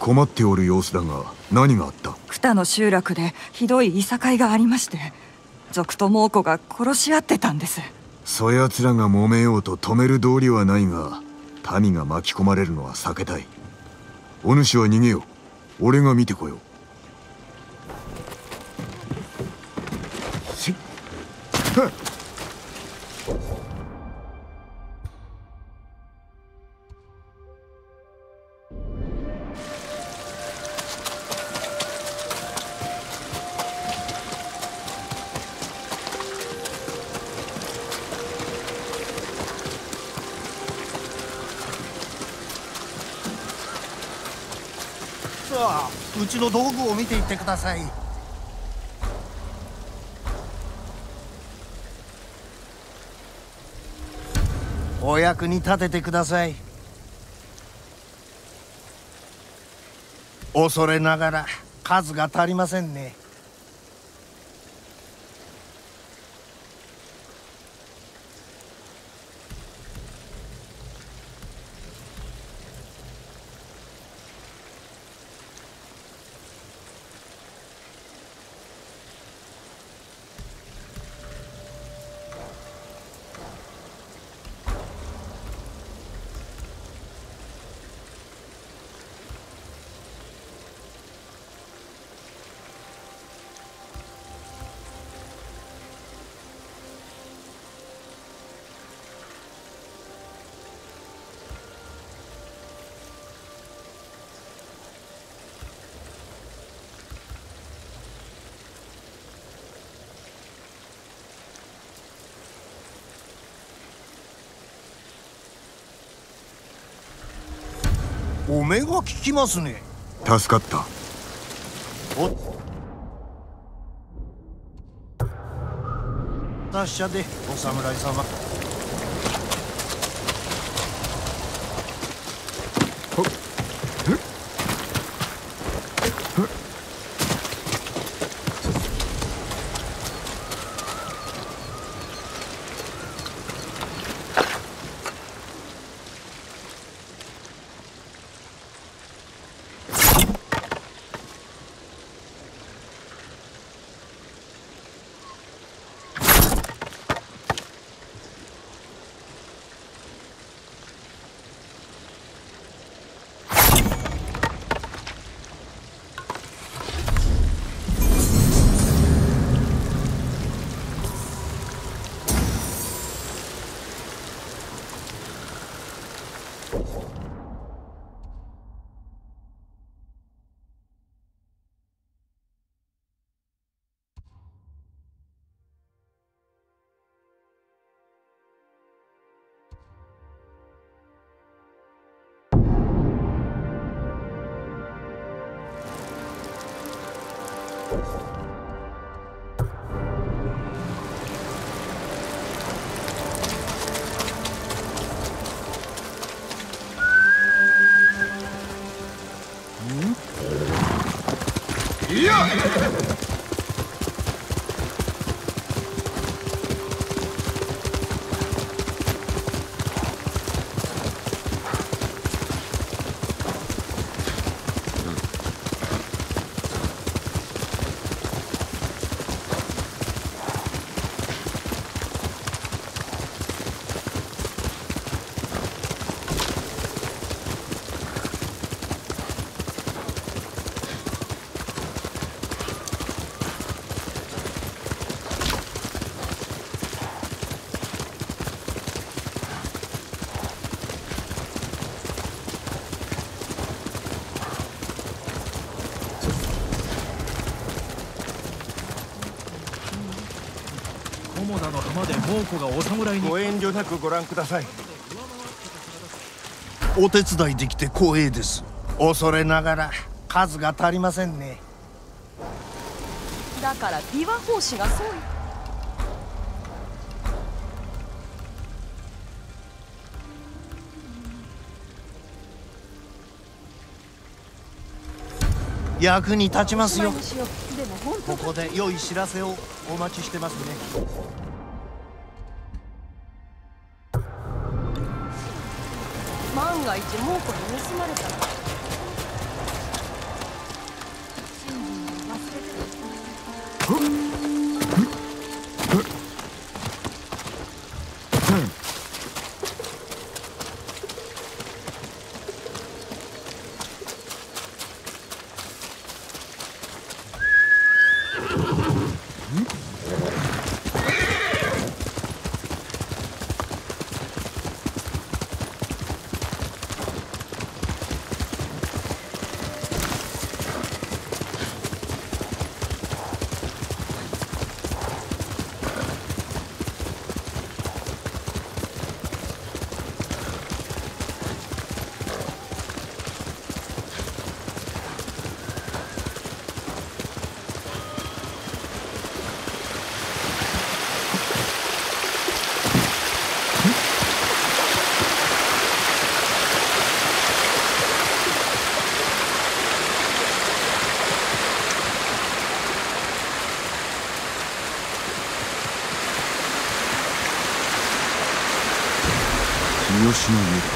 困っておる様子だが、何があった？ 北の集落でひどいいさかいがありまして、賊と猛虎が殺し合ってたんです。 そやつらが揉めようと止める道理はないが、民が巻き込まれるのは避けたい。お主は逃げよ。俺が見てこよう。しっさあ、うちの道具を見ていってください。お役に立ててください。恐れながら数が足りませんね。お目が効きますね。 助かった。 お達者でお侍様。 いや菰田の浜で猛虎がお侍に。 ご遠慮なくご覧ください。 お手伝いできて光栄です。恐れながら数が足りませんね。 だから琵琶法師がそう言って。 役に立ちますよ。 でも本当ここで良い知らせをお待ちしてますね。 万が一猛虎に盗まれたら。 三好の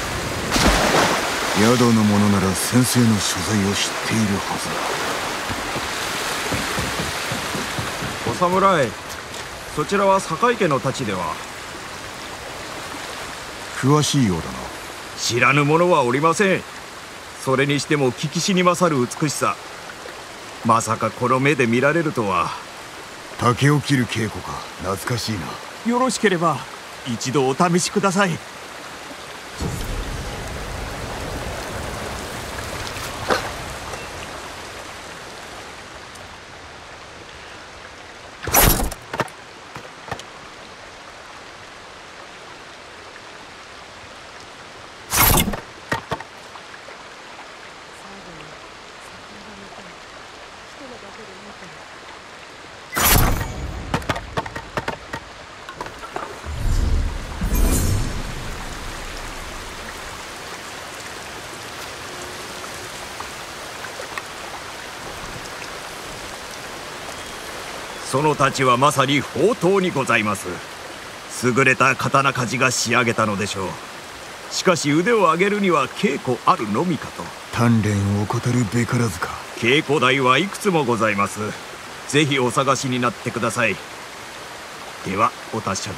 家だ。宿の者なら先生の所在を知っているはずだ。 お侍、そちらは堺家の太刀では？ 詳しいようだな。 知らぬ者はおりません。それにしても聞きしに勝る美しさ、まさかこの目で見られるとは。 竹を切る稽古か、懐かしいな。 よろしければ一度お試しください。その太刀はまさに宝刀にございます。優れた刀鍛冶が仕上げたのでしょう。しかし腕を上げるには稽古あるのみかと。 鍛錬を怠るべからずか。 稽古台はいくつもございます。ぜひお探しになってください。ではお達者で。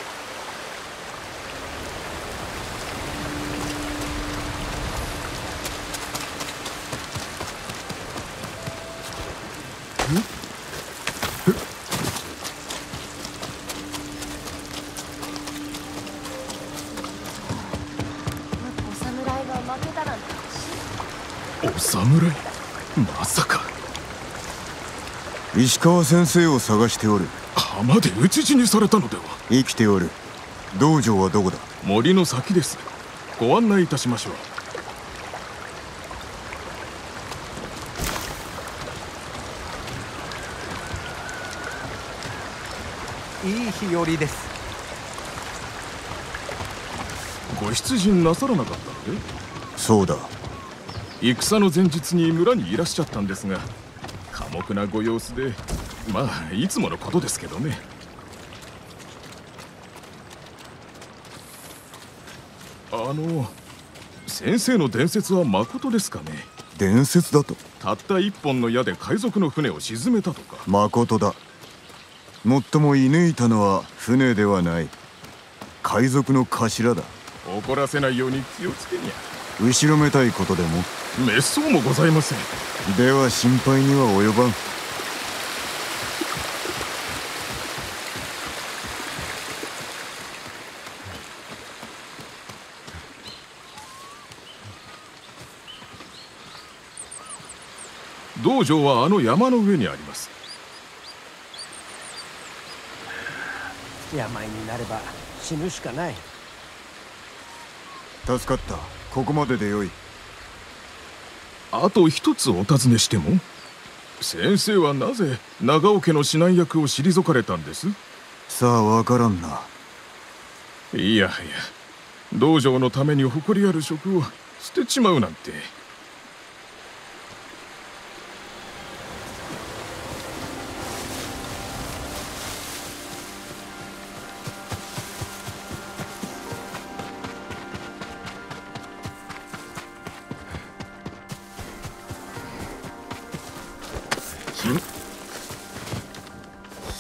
お侍？まさか。 石川先生を探しておる。 浜で討ち死にされたのでは？ 生きておる。道場はどこだ？ 森の先です。ご案内いたしましょう。いい日和です。 ご出陣なさらなかったので？ そうだ。 戦の前日に村にいらっしゃったんですが、寡黙なご様子で、まあいつものことですけどね。あの先生の伝説はまことですかね？ 伝説だと？ たった一本の矢で海賊の船を沈めたとか。 まことだ。もっとも射抜いたのは船ではない、海賊の頭だ。 怒らせないように気をつけにゃ。 後ろめたいことでも？ 滅相もございません。 では心配には及ばん。 道場はあの山の上にあります。 病になれば死ぬしかない。 助かった。ここまででよい。 あと一つお尋ねしても？先生はなぜ長尾家の指南役を退かれたんです？ さあわからんな。 いやはや、道場のために誇りある職を捨てちまうなんて。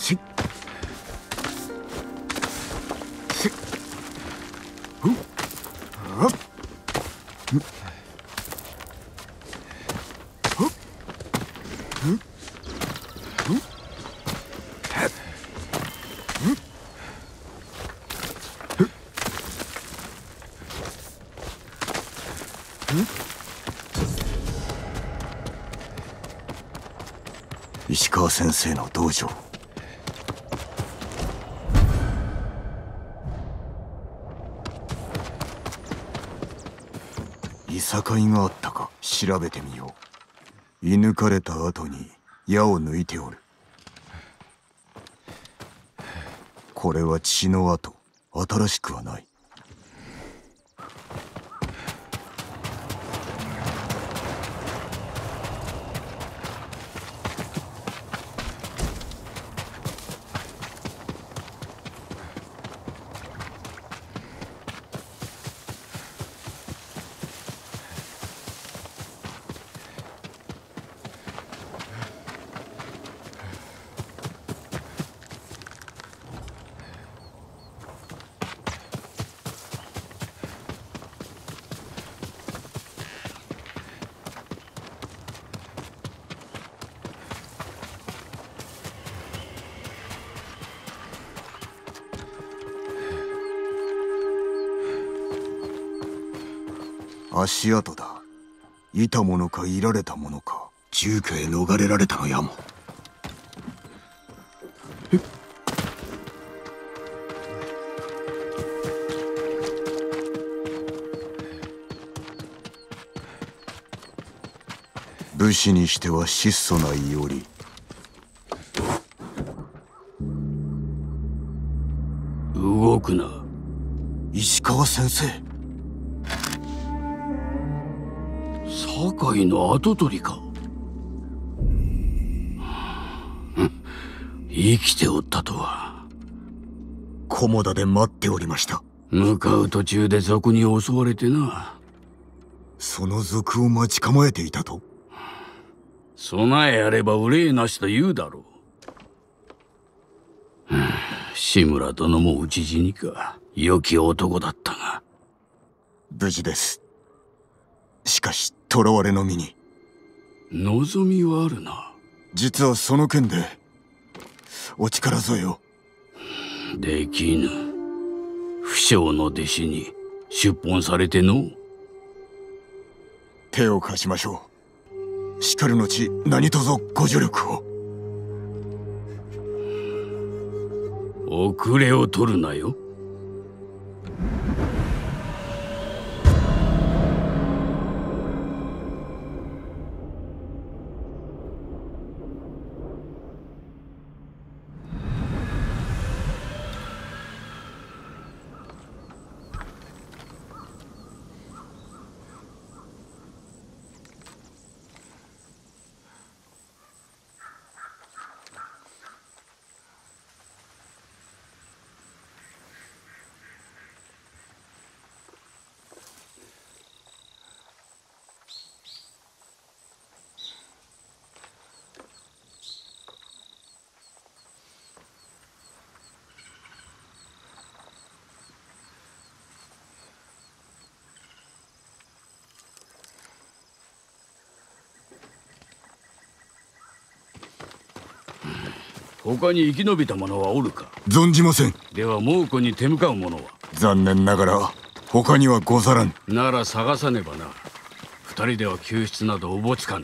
しっしっふっはっふっふっふっふっ石川先生の道場。いさかいがあったか調べてみよう。射抜かれた後に矢を抜いておる。これは血の跡、新しくはない。足跡だ。いたものかいられたものか。住居へ逃れられたのやも。武士にしては質素ないおり。 動くな。 石川先生。 酒井の跡取りか。生きておったとは。 菰田で待っておりました。 向かう途中で賊に襲われてな。 その賊を待ち構えていたと。 備えあれば憂いなしと言うだろう。志村殿も討ち死にか。良き男だったが。 無事です。しかし囚われの身に望みはあるな。 実はその件でお力添えを。 できぬ。不肖の弟子に出奔されての。 手を貸しましょう。しかる後何卒ご助力を。 遅れを取るなよ。他に生き延びた者はおるか。 存じません。 では猛虎に手向かう者は。 残念ながら他にはござらん。 なら探さねばな。二人では救出などおぼつかぬ。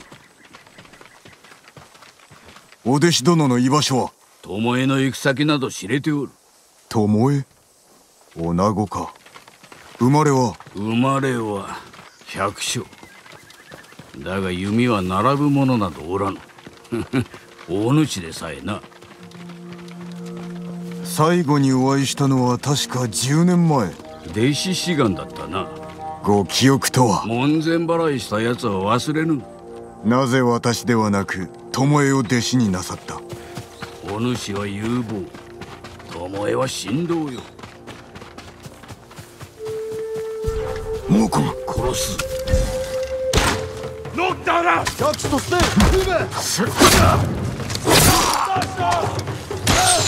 お弟子殿の居場所は。 巴の行く先など知れておる。 巴？女子か。生まれは。 生まれは百姓。だが弓は並ぶ者などおらぬ。大主でさえな。 最後にお会いしたのは確かじゅうねんまえ。 弟子志願だったな。 ご記憶とは。 門前払いしたやつは忘れぬ。 なぜ私ではなく巴を弟子になさった。 お主は有望、巴は神道よ。 猛虎殺す。 ノッターだ。キャッチとステイ。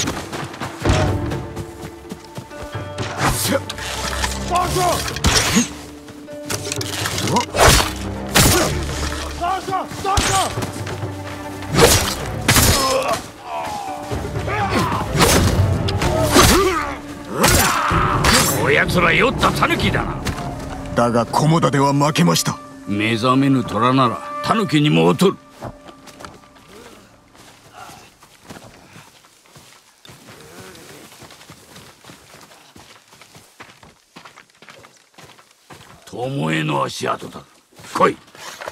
奴ら酔ったタヌキだな。 だが菰田では負けました。 目覚めぬ虎ならタヌキにも劣る。巴の足跡だ。来い。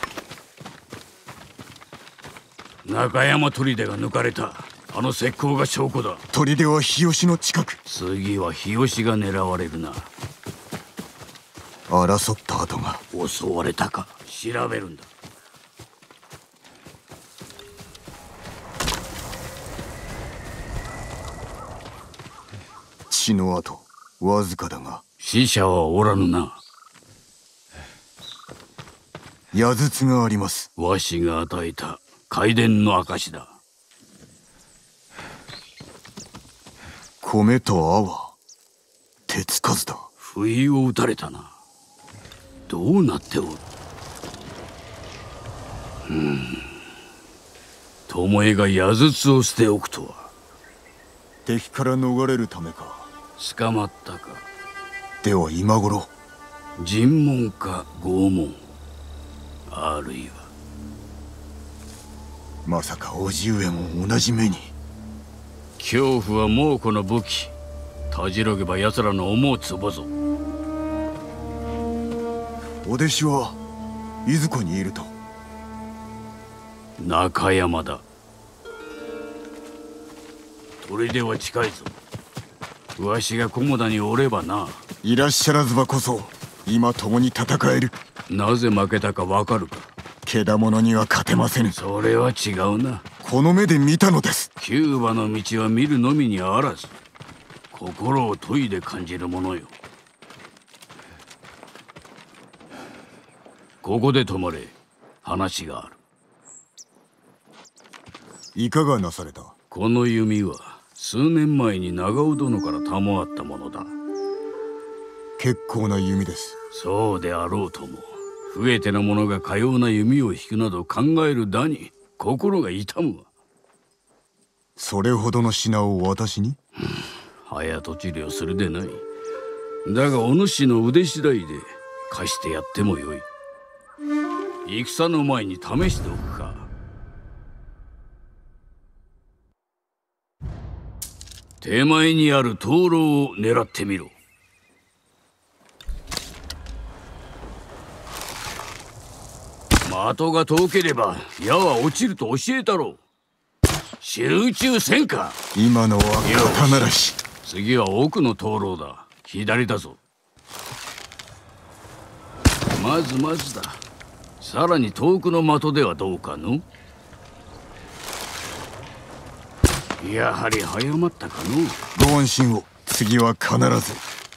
中山砦が抜かれた。あの石膏が証拠だ。 砦は日吉の近く。 次は日吉が狙われるな。 争った跡が。 襲われたか調べるんだ。 血の跡わずかだが。 死者はおらぬな。 矢筒があります。 わしが与えた開殿の証だ。 米と泡手つかずだ。 不意を打たれたな。どうなっておる。うん巴が矢筒を捨ておくとは。 敵から逃れるためか。 捕まったか。 では今頃尋問か拷問、あるいはまさか叔父上も同じ目に。 恐怖は猛虎の武器。たじろげば奴らの思うつぼぞ。 お弟子はいずこにいると。 中山だ。砦は近いぞ。わしが菰田におればな。 いらっしゃらずばこそ今共に戦える。 なぜ負けたかわかるか。 けだものには勝てませぬ。 それは違うな。 この目で見たのです。 キューバの道は見るのみにあらず、心を研いで感じるものよ。ここで止まれ。話がある。 いかがなされた。 この弓は数年前に長尾殿から賜ったものだ。 結構な弓です。 そうであろうとも、増えての者がかような弓を引くなど考えるだに心が痛むわ。 それほどの品を私に。 早とちりをするでない。だがお主の腕次第で貸してやってもよい。戦の前に試しておくか。手前にある灯籠を狙ってみろ。的が遠ければ矢は落ちると教えたろう。集中せんか。 今のは刀らし。 次は奥の灯籠だ。左だぞ。まずまずだ。さらに遠くの的ではどうかの。やはり早まったかの。 ご安心を。次は必ず。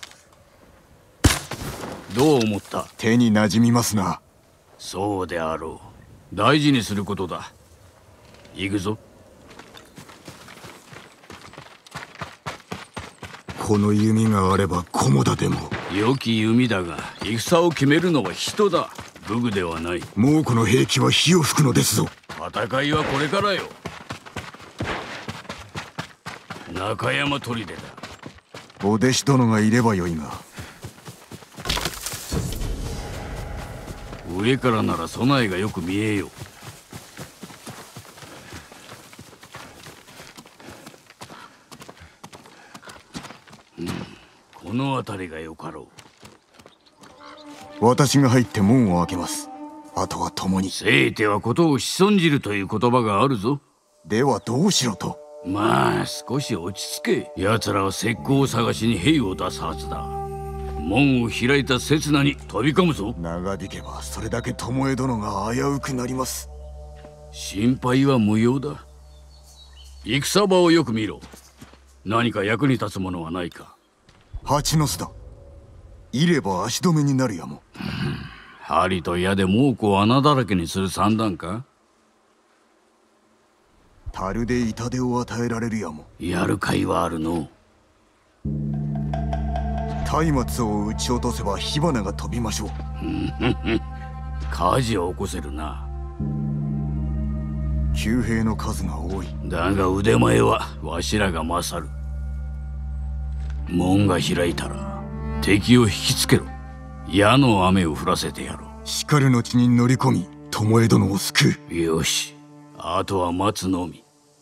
どう思った。 手に馴染みますな。 そうであろう。大事にすることだ。行くぞ。 この弓があれば菰田でも。 良き弓だが戦を決めるのは人だ。武具ではない。 猛虎の兵器は火を吹くのですぞ。 戦いはこれからよ。中山砦だ。 お弟子殿がいればよいが。 上からなら備えがよく見えよう。うん、この辺りがよかろう。私が入って門を開けます。あとは共に。 せいてはことを仕損じるという言葉があるぞ。 ではどうしろと。 まあ少し落ち着け。奴らは石膏を探しに兵を出すはずだ。門を開いた刹那に飛び込むぞ。 長引けばそれだけ巴殿が危うくなります。 心配は無用だ。戦場をよく見ろ。何か役に立つものはないか。 蜂の巣だ。いれば足止めになるやも。 針と矢で猛虎を穴だらけにする算段か。 樽で痛手を与えられるやも。 やる甲斐はあるの。 松明を撃ち落とせば火花が飛びましょう。 火事を起こせるな。 騎兵の数が多い。 だが腕前はわしらが勝る。門が開いたら敵を引きつけろ。矢の雨を降らせてやろう。 しかる後に乗り込み巴殿を救う。 よし、あとは待つのみ。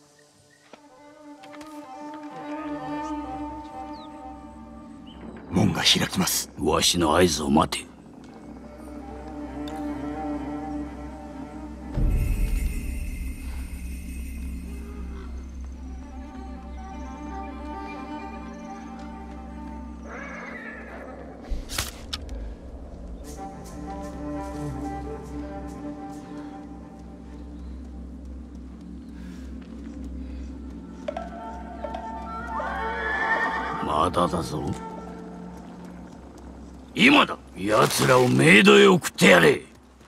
門が開きます。 わしの合図を待て。まだだぞ。今だ。奴らをメイドへ送ってやれ。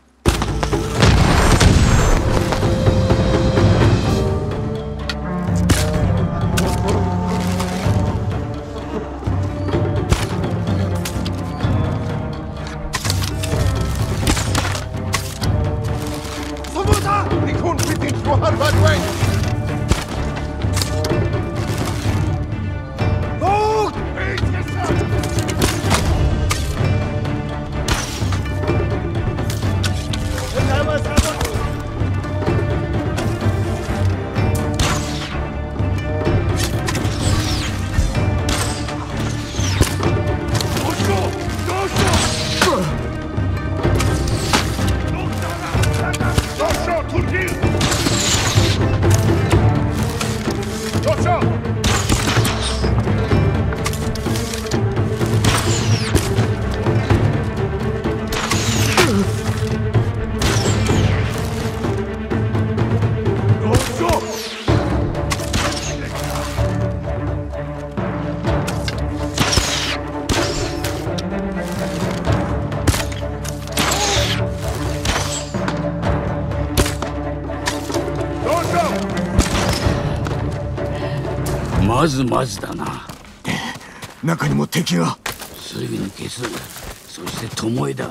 まずまずだな。 中にも敵が。 すぐに消す。そして巴だ。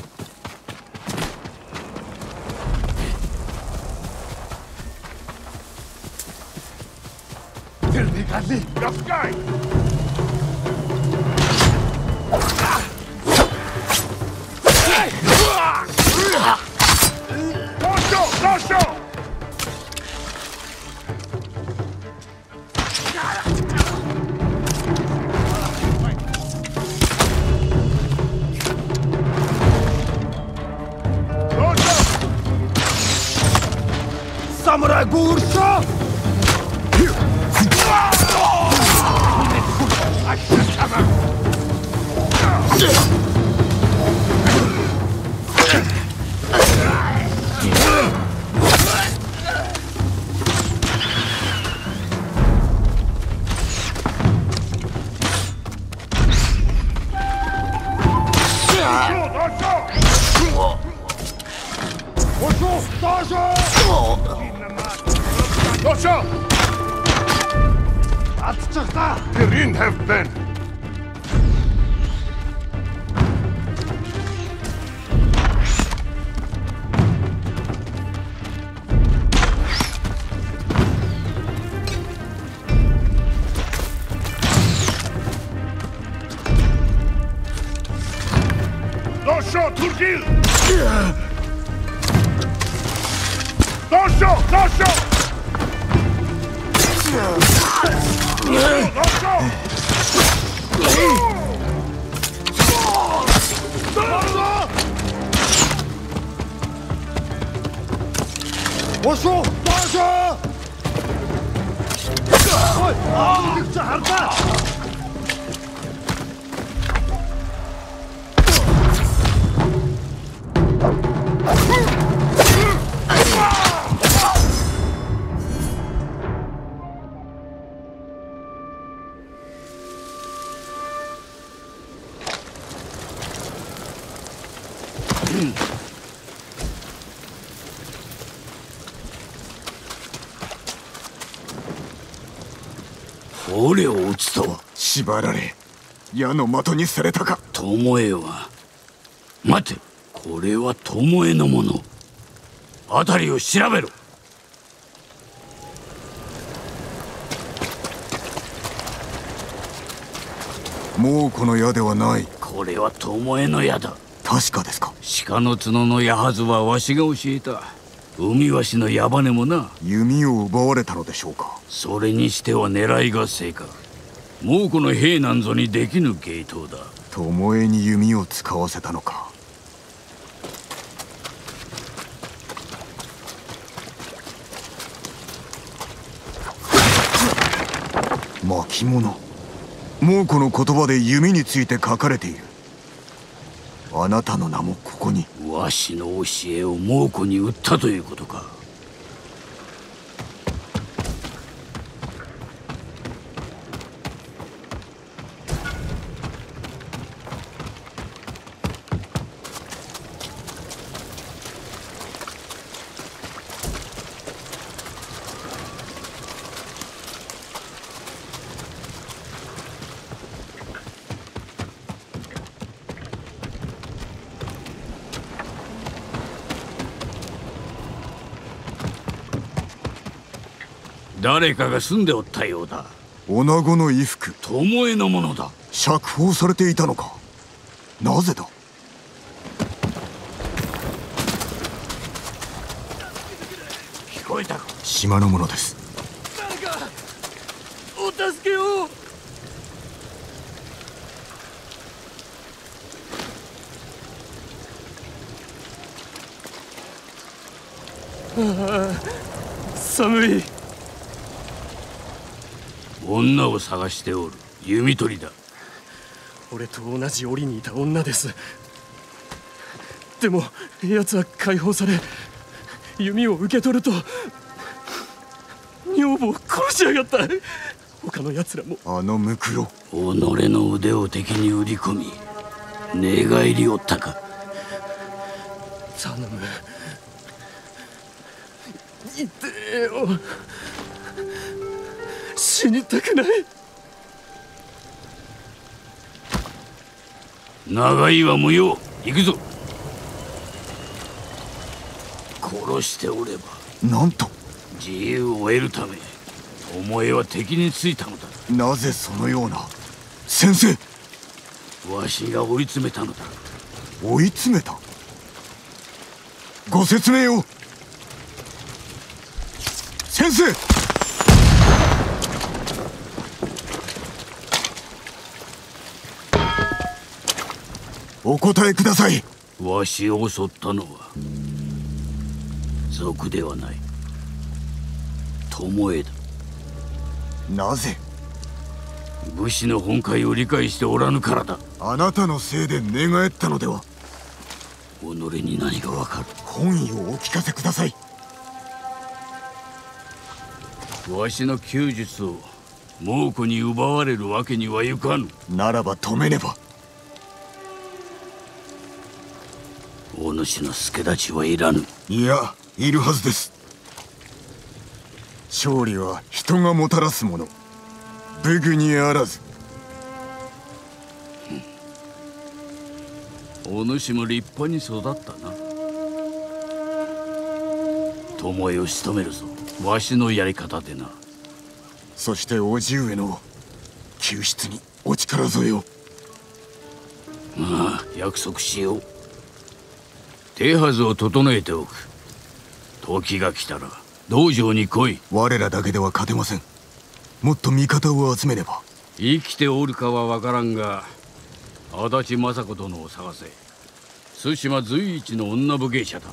Samurai Bursa! Dostça! Atçıkta! Green have been! Dostça! Turkil! Dostça! Dostça! وشو طاشا عاودك تحرقه 捕虜を撃つとは。 縛られ矢の的にされたか。 巴は。待て、これは巴のもの。辺りを調べろ。 もうこの矢ではない。 これは巴の矢だ。 確かですか？ 鹿の角の矢はずはわしが教えた。海わしの矢羽もな。 弓を奪われたのでしょうか？ それにしては狙いが正確。猛虎の兵なんぞにできぬ芸当だ。 巴に弓を使わせたのか。巻物。猛虎の言葉で弓について書かれている。あなたの名もここに。 わしの教えを猛虎に売ったということか。誰かが住んでおったようだ。 女子の衣服。 巴のものだ。 釈放されていたのか。なぜだ。 聞こえたか。 島のものです。 誰かお助けを。ああ、寒い。 女を探しておる。弓取りだ。 俺と同じ檻にいた女です。でも奴は解放され、弓を受け取ると女房を殺しやがった。他の奴らも。 あのムクロ。 己の腕を敵に売り込み寝返りおったか。 頼む、言ってよ。死にたくない。 長いは無用。行くぞ。殺しておればなんと。 自由を得るため巴は敵についたのだ。 なぜそのような。先生。 わしが追い詰めたのだ。 追い詰めた。ご説明を。先生。お答えください。 わしを襲ったのは賊ではない、巴だ。 なぜ。 武士の本懐を理解しておらぬからだ。 あなたのせいで寝返ったのでは。 己に何がわかる。 本意をお聞かせください。 わしの弓術を猛虎に奪われるわけにはいかぬ。 ならば止めねば。 お主の助太刀はいらぬ。 いや、いるはずです。勝利は人がもたらすもの。武具にあらず。 お主も立派に育ったな。巴を仕留めるぞ。わしのやり方でな。 そして叔父上の救出にお力添えを。 ああ、約束しよう。手はずを整えておく。時が来たら道場に来い。 我らだけでは勝てません。もっと味方を集めねば。 生きておるかは分からんが、足立政子殿を探せ。対馬随一の女武芸者だ。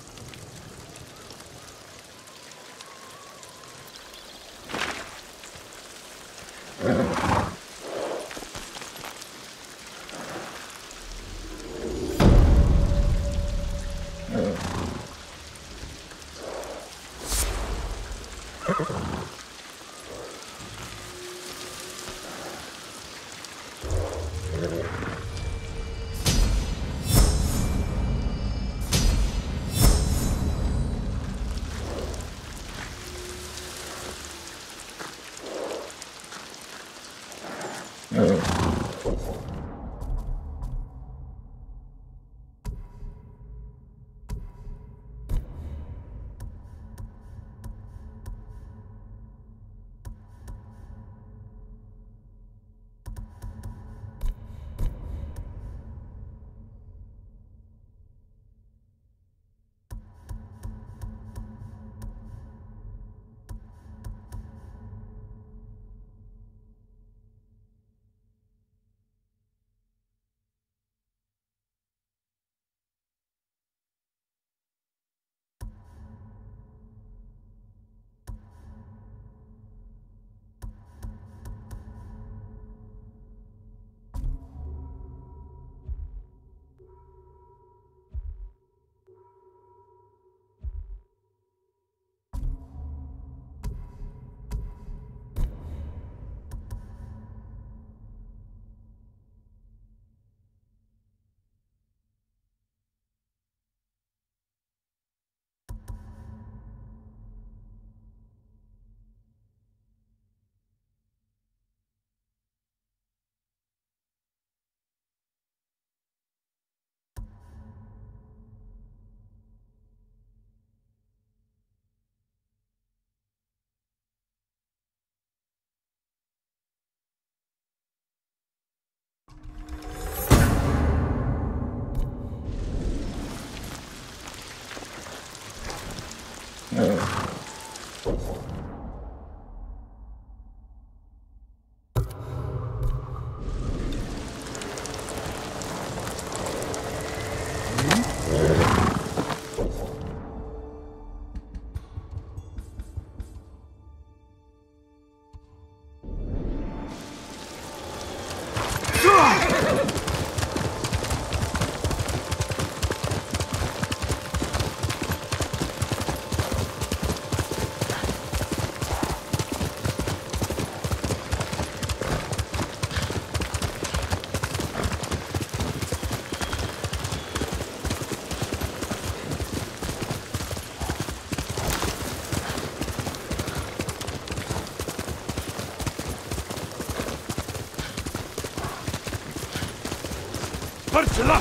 Barcela!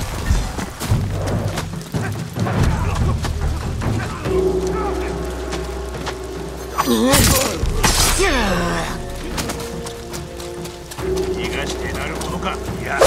逃がしてなるものか。いや。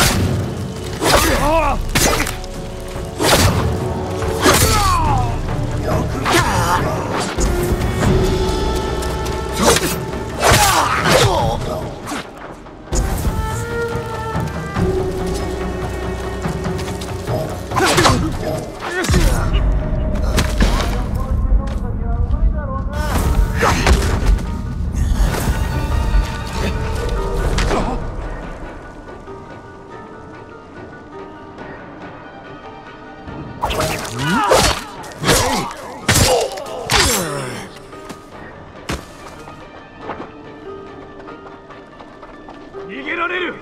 逃げられる。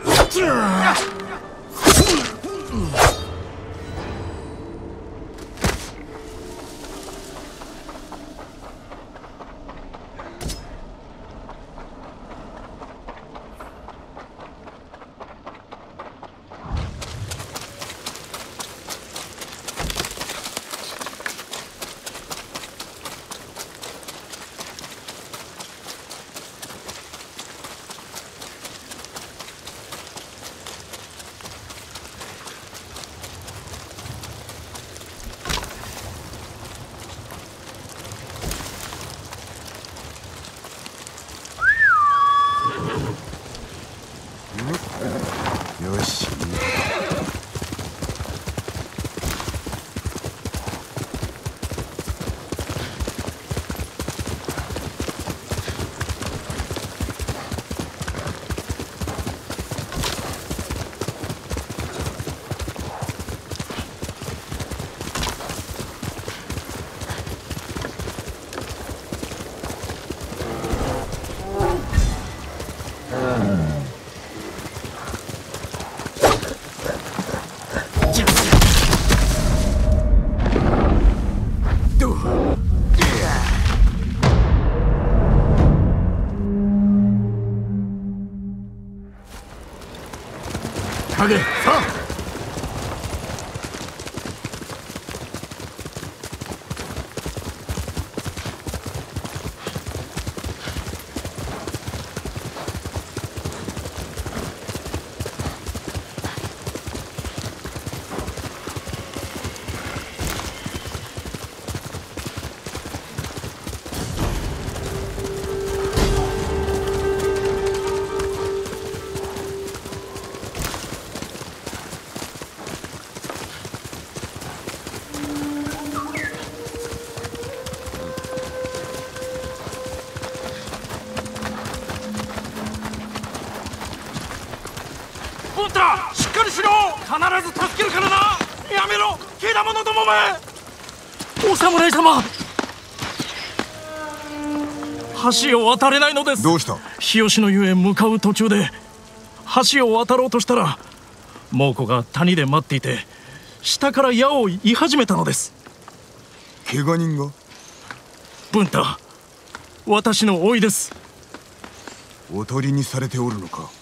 よし。 影、さあ。 ボンタラ、しっかりしろ。必ず助けるからな。やめろ、けだものどもめ。お侍様、橋を渡れないのです。 どうした？ 日吉の湯へ向かう途中で橋を渡ろうとしたら猛虎が谷で待っていて、下から矢を射始めたのです。 怪我人が？ ブンタ、私の甥いです。 おとりにされておるのか。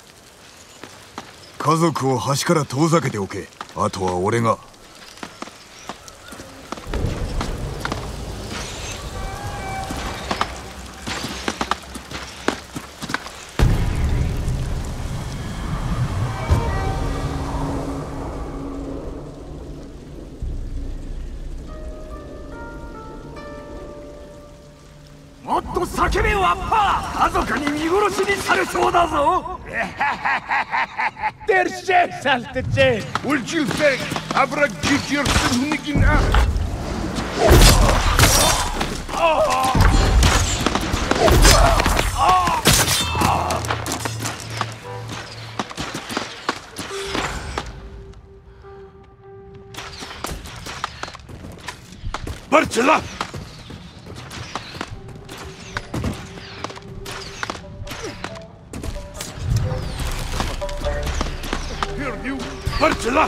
家族を橋から遠ざけておけ。あとは俺が。 もっと叫べよ、アッパー。家族に見殺しにされそうだぞ。 Ter chef, saltete. Would you think Abra get your sneaking out? Barcela! Here you, Barcela!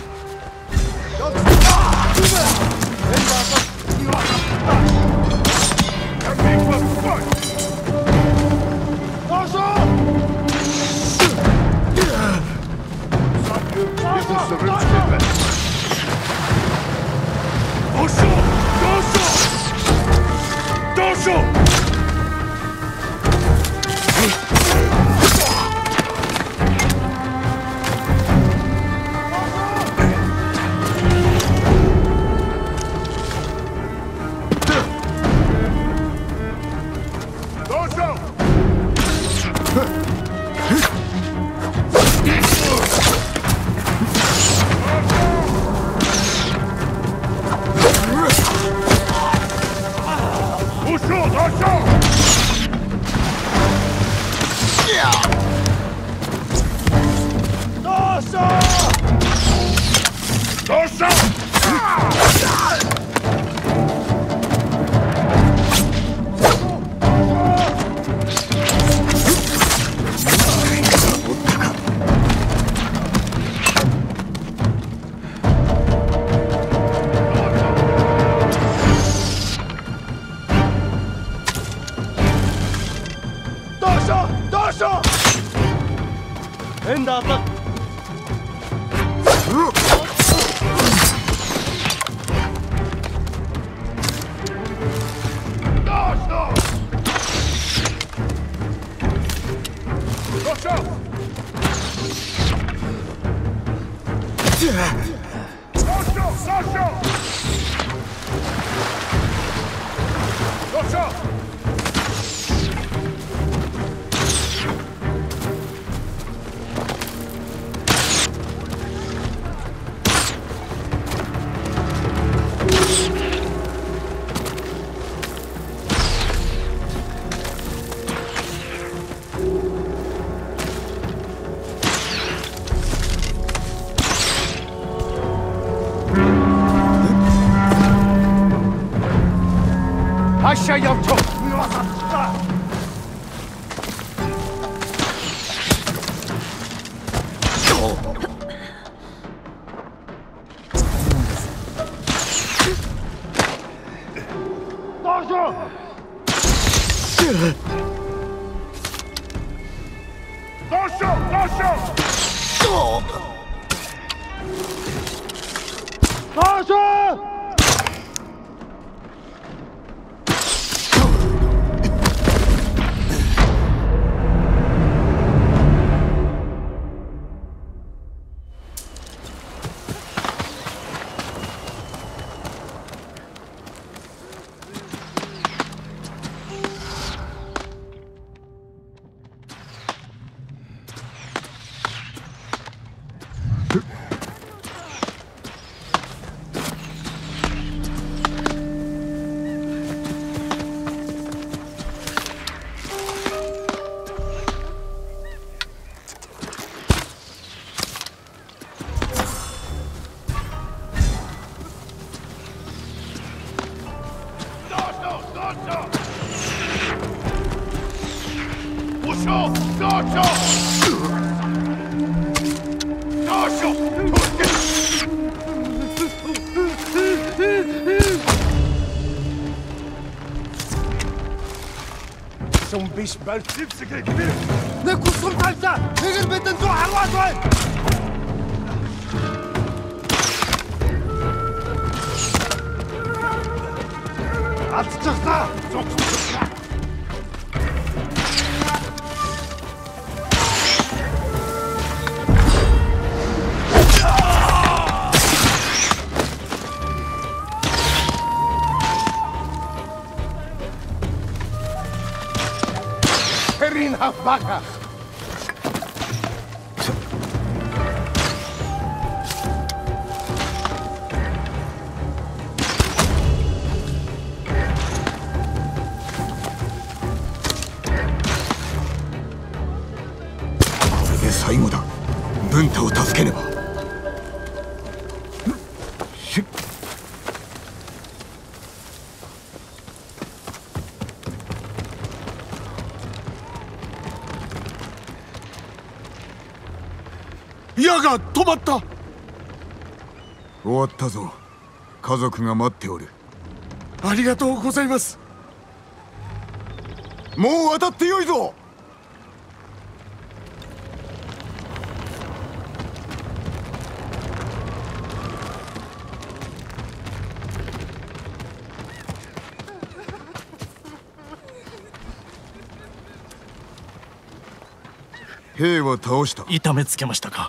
発射やっと بل تمسك الكبير نكون سلطانتا نقل بتنزوع عروات وين عتشخنا Vaca. これで最後だ。文太を助けねば。 矢が止まった。 終わったぞ。家族が待っておる。 ありがとうございます。 もう渡ってよいぞ。 兵は倒した。 痛めつけましたか。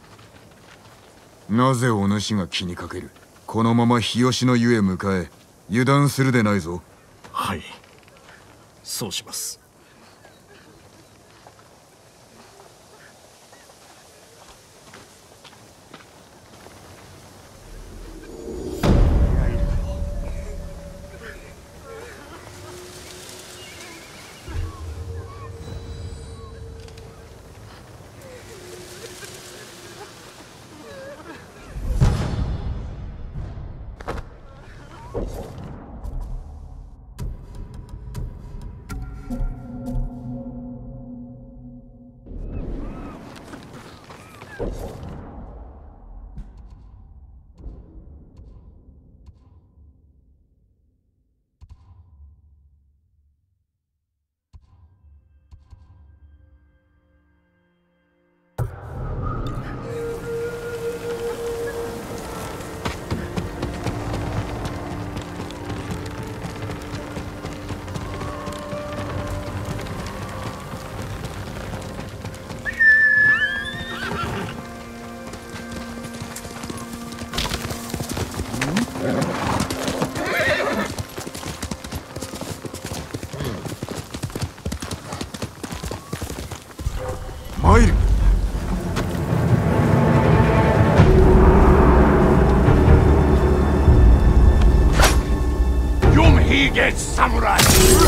なぜお主が気にかける。このまま日吉の湯へ向かえ。油断するでないぞ。 はい、そうします。 参る。 Yum he gets samurai.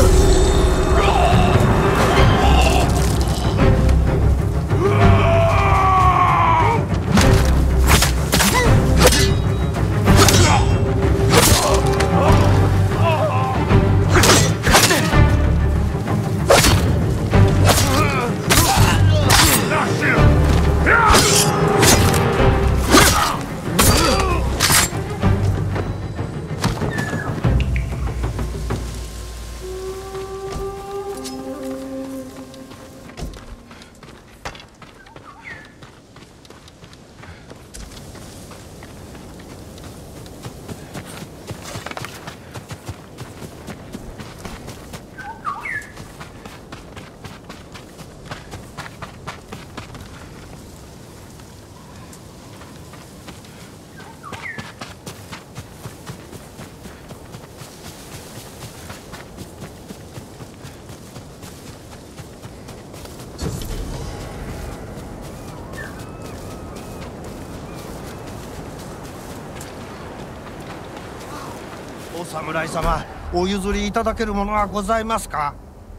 お侍様、お譲りいただけるものはございますか。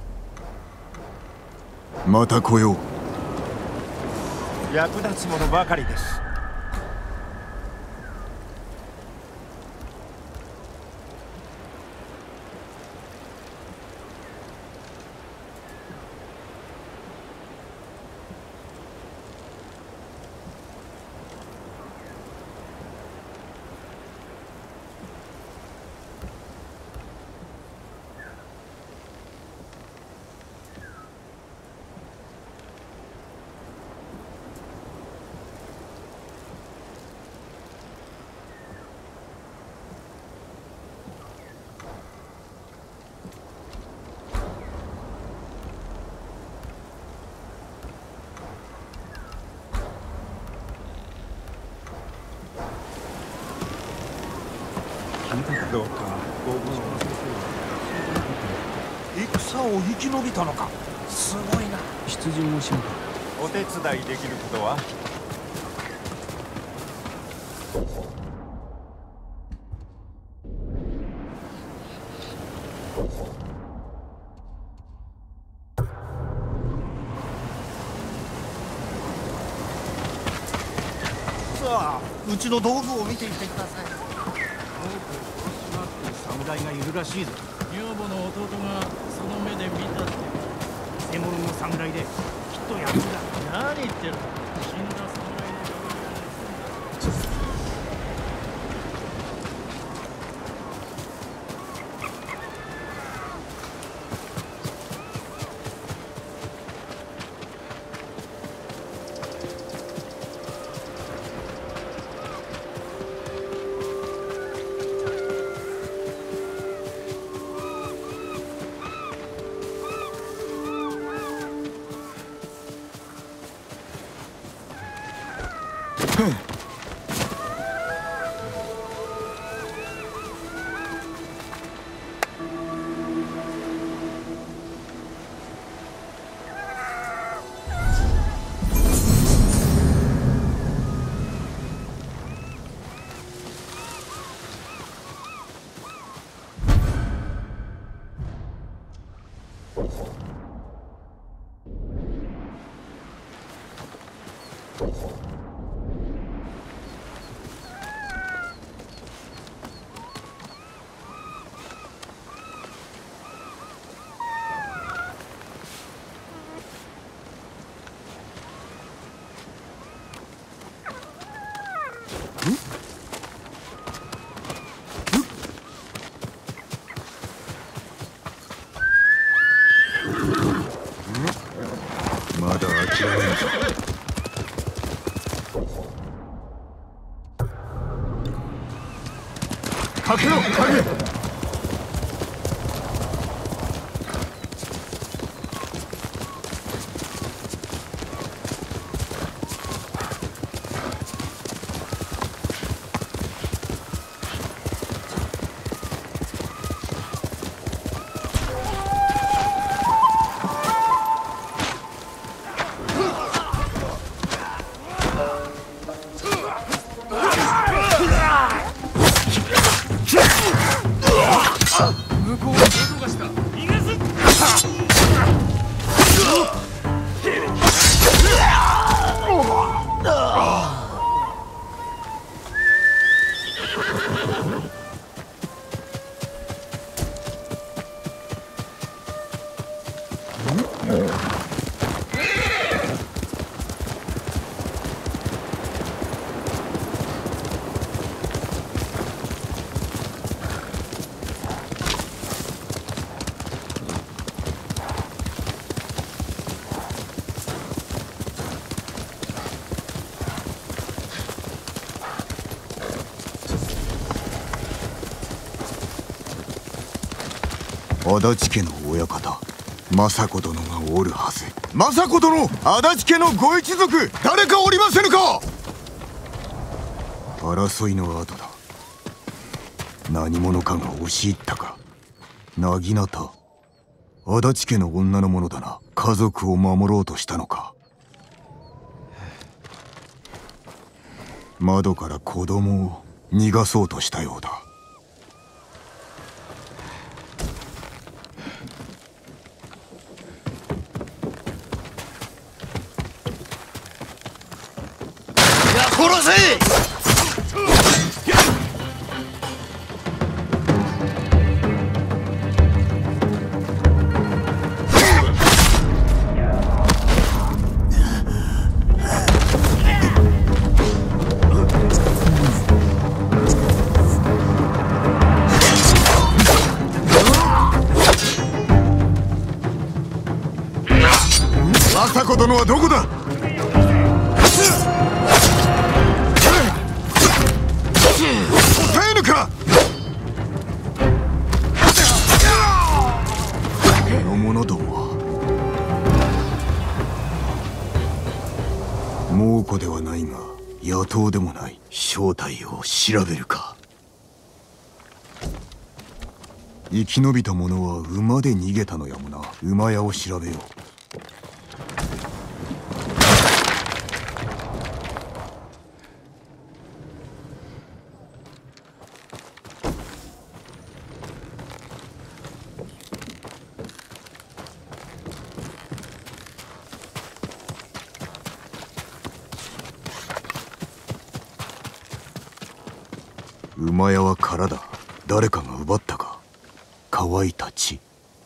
また来よう。 役立つものばかりです。 どうかご無事戦を生き延びたのか。すごいな。 出陣もしようか。お手伝いできることは。 さあ、うちの道具を見ていてください。侍がいるらしいぞ。 女房の弟がその目で見たって。 偽物の侍できっとやるんだ。 何言ってる。死んだ侍のまだ諦めんぞ。かけろ影。足立家の親方政子殿がおるはず。政子殿、足立家のご一族誰かおりませぬか。争いの後だ。何者かが押し入ったか。なぎなた、足立家の女の者だな。家族を守ろうとしたのか。窓から子供を逃がそうとしたようだ。 殺せ！ 政子殿はどこだ。抑えぬか。この者どもは猛虎ではないが野党でもない。正体を調べるか。生き延びた者は馬で逃げたのやもな。馬屋を調べよう。馬屋は空だ。誰かが奪ったか。乾いた血。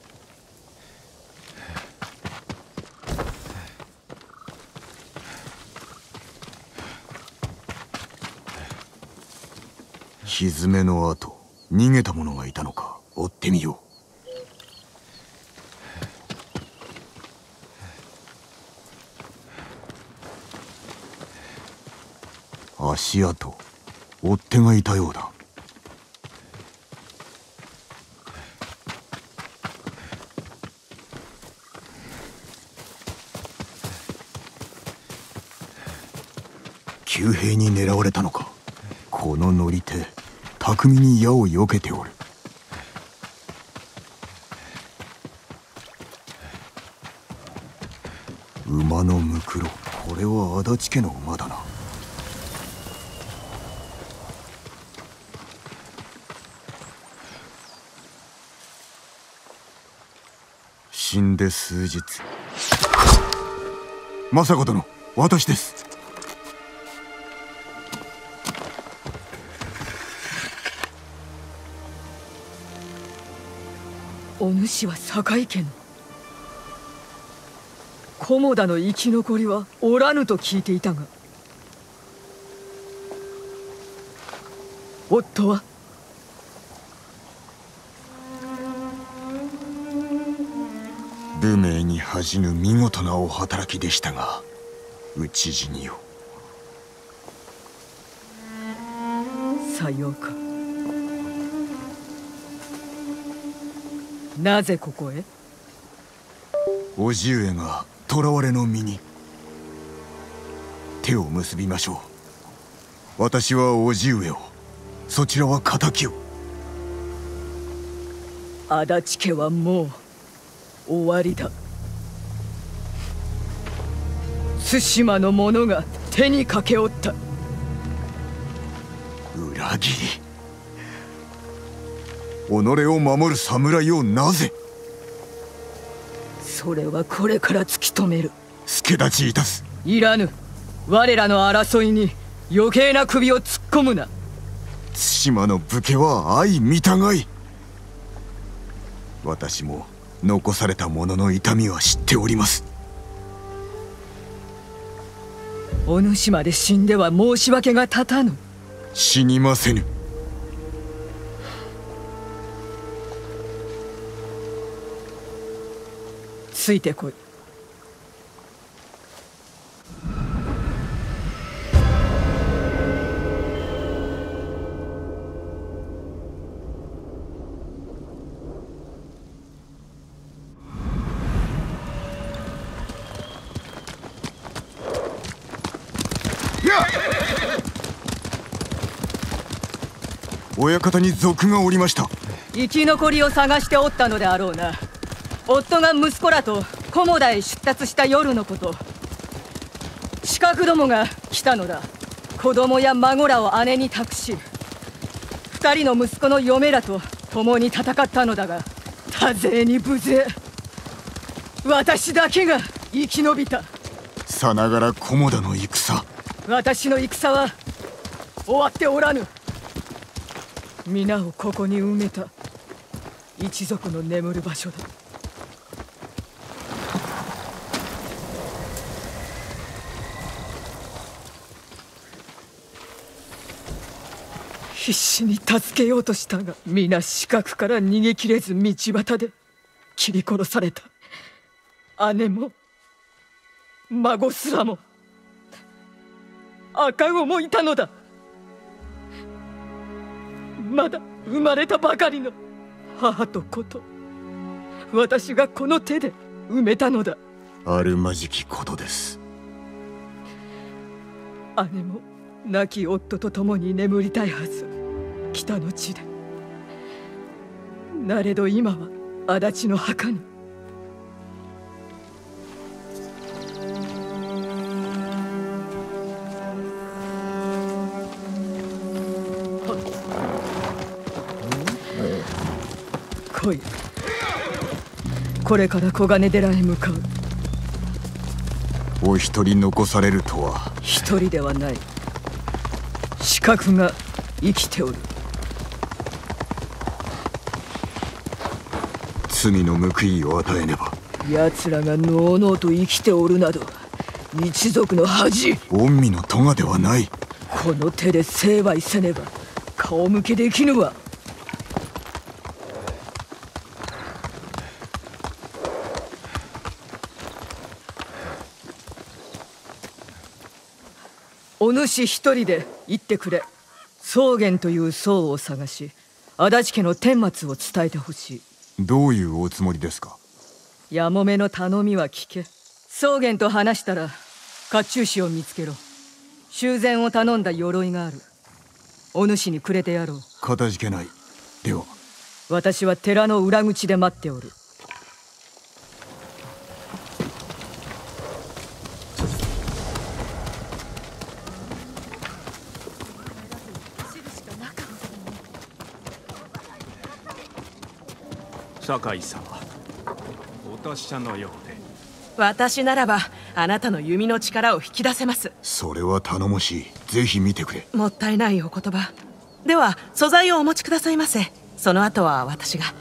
蹄の跡。逃げた者がいたのか。追ってみよう。足跡。追っ手がいたようだ。 旧兵に狙われたのか。この乗り手巧みに矢を避けておる。馬のムクロ、これは足立家の馬だな。死んで数日。政子殿、私です。 お主は堺家の。菰田の生き残りはおらぬと聞いていたが、夫は？ 武名に恥じぬ見事なお働きでしたが、討ち死にを。 さようか。なぜここへ？ 叔父上が囚われの身に。手を結びましょう。私は叔父上を、そちらは敵を。 足立家はもう終わりだ。対馬の者が手にかけおった。 裏切り。己を守る侍をなぜ。 それはこれから突き止める。 助太刀いたす。 いらぬ。我らの争いに余計な首を突っ込むな。 対馬の武家は相見たがい。私も残された者の痛みは知っております。 お主まで死んでは申し訳が立たぬ。 死にませぬ。 ついてこい。 親方に賊がおりました。 生き残りを探しておったのであろうな。夫が息子らと菰田へ出立した夜のこと。刺客どもが来たのだ。子供や孫らを姉に託し、二人の息子の嫁らと共に戦ったのだが、多勢に無勢。私だけが生き延びた。 さながら菰田の戦。 私の戦は終わっておらぬ。皆をここに埋めた一族の眠る場所だ。必死に助けようとしたが、皆死角から逃げきれず道端で切り殺された。姉も孫すらも赤子もいたのだ。まだ生まれたばかりの母と子と私がこの手で埋めたのだ。 あるまじきことです。 姉も亡き夫と共に眠りたいはず、北の地で。なれど今は足立の墓に。来い。これから黄金寺へ向かう。 お一人残されるとは。 一人ではない。刺客が生きておる。 罪の報いを与えねば。 奴らがのうのうと生きておるなど一族の恥。 御身の咎ではない。 この手で成敗せねば顔向けできぬわ。お主一人で行ってくれ。宗玄という僧を探し、足立家の顛末を伝えてほしい。 どういうおつもりですか。 やもめの頼みは聞け。宗玄と話したら甲冑師を見つけろ。 修繕を頼んだ鎧がある。お主にくれてやろう。 かたじけない。では私は寺の裏口で待っておる。 酒井様、お達者のようで。 私ならばあなたの弓の力を引き出せます。 それは頼もしい。ぜひ見てくれ。 もったいないお言葉。では素材をお持ちくださいませ。その後は私が。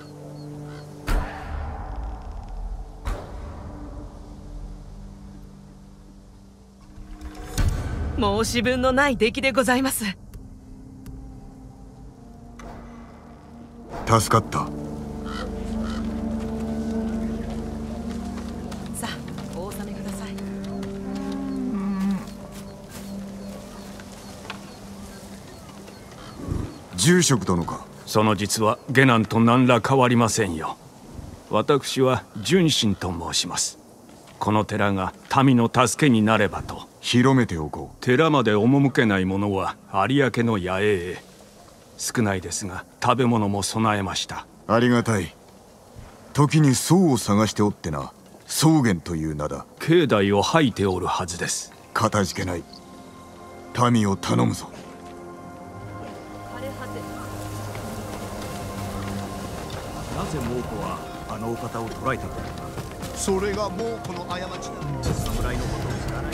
申し分のない出来でございます。 助かった。 さあお納めください。 住職殿か。 その実は下男と何ら変わりませんよ。私は純真と申します。この寺が民の助けになればと広めておこう。 寺まで赴けない者は有明の野営へ。少ないですが食べ物も備えました。 ありがたい。時に僧を探しておってな。宗玄という名だ。 境内を吐いておるはずです。 かたじけない。民を頼むぞ。 なぜ猛虎はあのお方を捕らえたのか。 それが猛虎の過ちだ。 侍のことを知らない。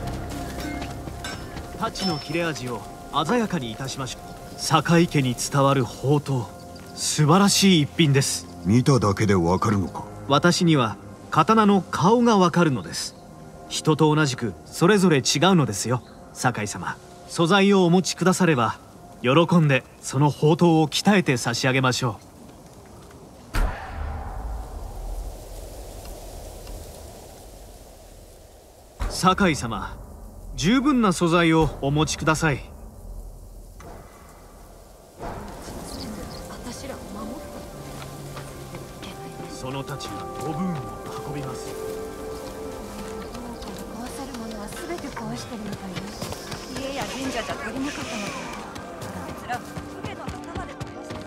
太刀の切れ味を鮮やかにいたしましょう。酒井家に伝わる宝刀、素晴らしい一品です。 見ただけでわかるのか。 私には刀の顔がわかるのです。人と同じくそれぞれ違うのですよ。酒井様、素材をお持ちくだされば喜んでその宝刀を鍛えて差し上げましょう。酒井様、十分な素材をお持ちください。その太刀が五分を運びます。 壊せるものは全て壊してるみたいです。家や神社じゃ足りなかったのか。あいつら船の頭で壊して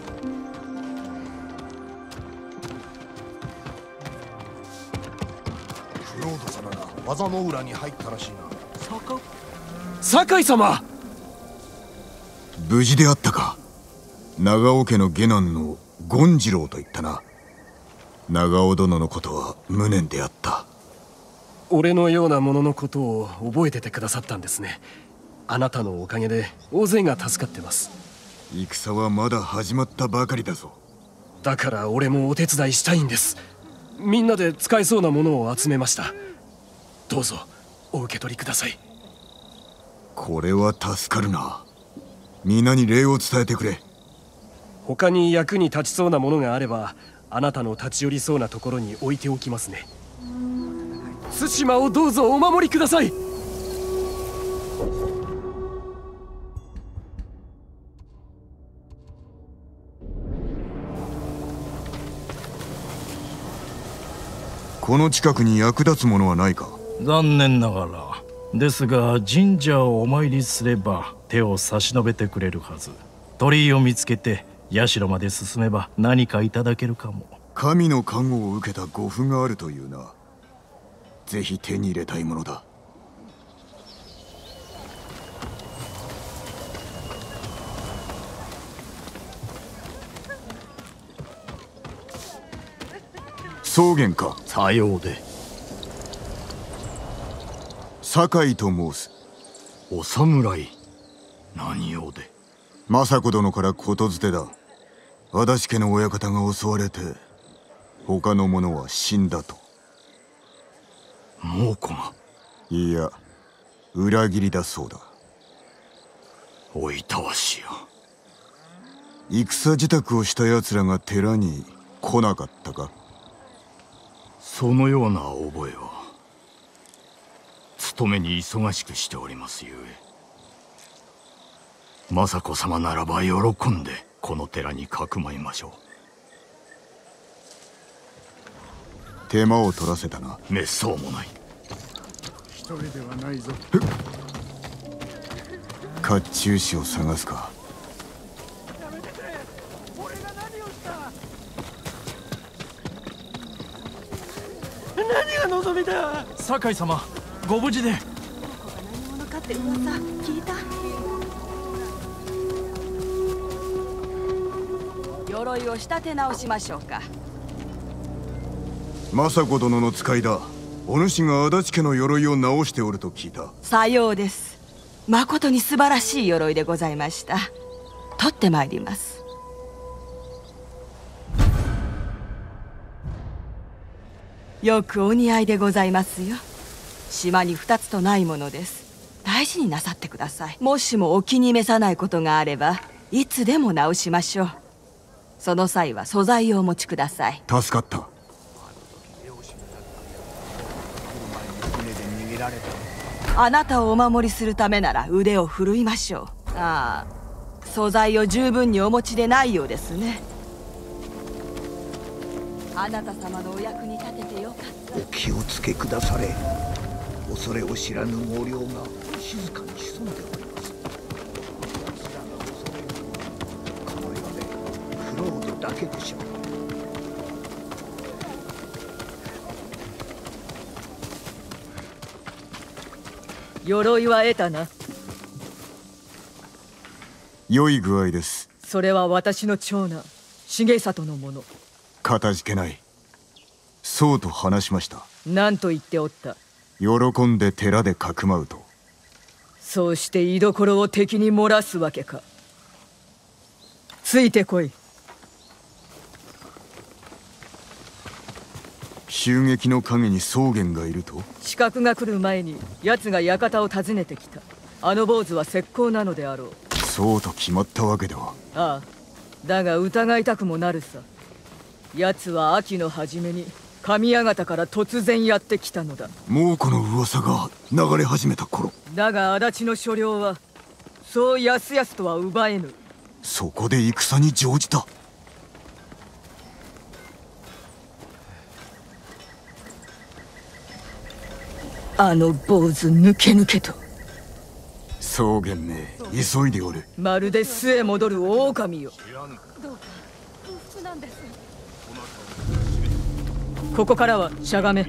クロード様が技の裏に入ったらしいな。 酒井様、 無事であったか。長尾家の下男の権次郎と言ったな。長尾殿のことは無念であった。 俺のようなもののことを覚えててくださったんですね。あなたのおかげで大勢が助かってます。 戦はまだ始まったばかりだぞ。 だから俺もお手伝いしたいんです。みんなで使えそうなものを集めました。どうぞお受け取りください。 これは助かるな。皆に礼を伝えてくれ。 他に役に立ちそうなものがあればあなたの立ち寄りそうなところに置いておきますね。対馬をどうぞお守りください。 この近くに役立つものはないか。 残念ながらですが、神社をお参りすれば手を差し伸べてくれるはず。鳥居を見つけて社まで進めば何かいただけるかも。 神の加護を受けた護符があるというな。ぜひ手に入れたいものだ。宗玄か。 さようで。 酒井と申す。 お侍。何用で。 政子殿からことづてだ。足立家の親方が襲われて他の者は死んだと。 猛虎が。 いや、裏切りだそうだ。 おいたわしや。 戦支度をした奴らが寺に来なかったか。 そのような覚えは。勤めに忙しくしておりますゆえ。政子様ならば喜んでこの寺にかくまいましょう。 手間を取らせたな。 めっそうもない。 一人ではないぞ。 甲冑師を探すか。 何が望みだ。酒井様、ご無事で。 何者かって噂聞いた。 鎧を仕立て直しましょうか。 政子殿の使いだ。お主が足立家の鎧を直しておると聞いた。 さようです。まことに素晴らしい鎧でございました。取ってまいります。よくお似合いでございますよ。島に二つとないものです。大事になさってください。もしもお気に召さないことがあればいつでも直しましょう。その際は素材をお持ちください。 助かった。 あなたをお守りするためなら腕を振るいましょう。ああ、素材を十分にお持ちでないようですね。あなた様のお役に立ててよかった。 お気をつけくだされ。恐れを知らぬ毛量が静かに潜んでおります。この世でクロードだけでしょう。 鎧は得たな。 良い具合です。 それは私の長男重里のもの。 かたじけない。そうと話しました。 何と言っておった。 喜んで寺でかくまうと。 そうして居所を敵に漏らすわけか。ついてこい。 襲撃の陰に草原がいると。 刺客が来る前に奴が館を訪ねてきた。あの坊主は石膏なのであろう。 そうと決まったわけでは。 ああ、だが疑いたくもなるさ。奴は秋の初めに上館から突然やってきたのだ。 猛虎の噂が流れ始めた頃。 だが足立の所領はそうやすやすとは奪えぬ。 そこで戦に乗じた。 あの坊主抜け抜けと。 草原め急いでおる。 まるで巣へ戻る狼よ。 どうか不服なんです。 ここからはしゃがめ。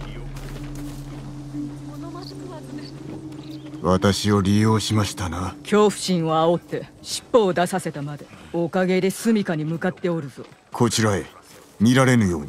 私を利用しましたな。 恐怖心を煽って尻尾を出させたまで。おかげで住処に向かっておるぞ。 こちらへ見られぬように。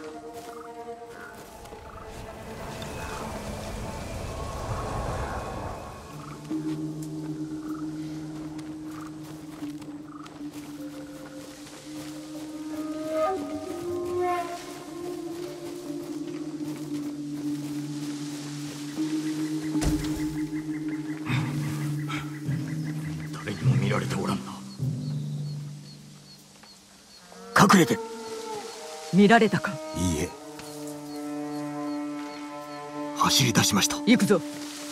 隠れて。 見られたか。 いいえ、走り出しました。 行くぞ。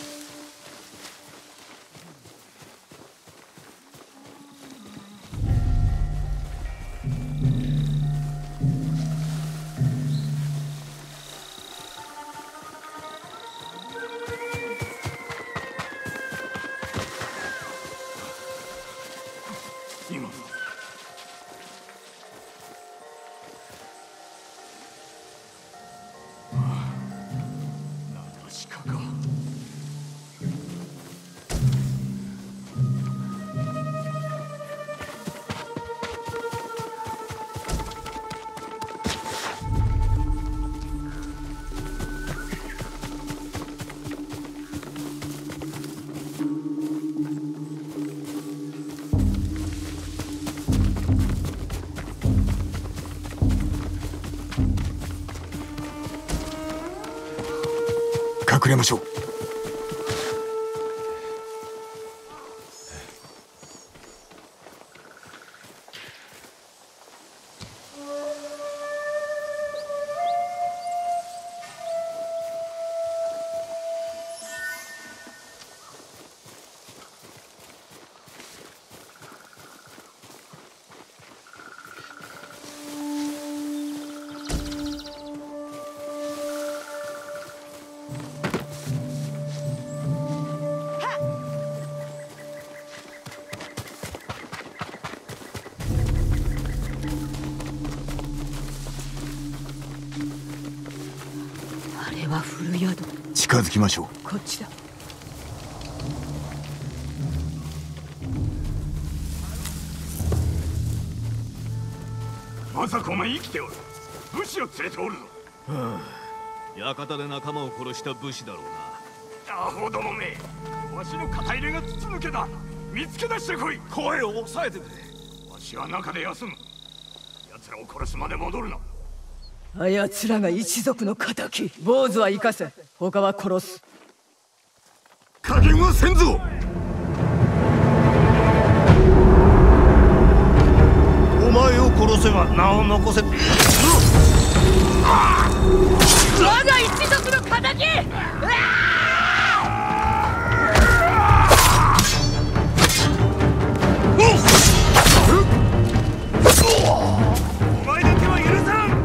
隠れましょう。 宿。 近づきましょう。 こっちだ。 まさかお前生きておる。武士を連れておるぞ。 はあ、館で仲間を殺した武士だろうアホどもめ、わしの肩入れが筒抜けだ。見つけ出してこい。声を抑えてくれ。わしは中で休む。奴らを殺すまで戻るな。 あやつらが一族の敵。坊主は生かせ、他は殺す。 加減はせんぞ。 お前を殺せば名を残せ。 我が一族の敵。 お前だけは許さん。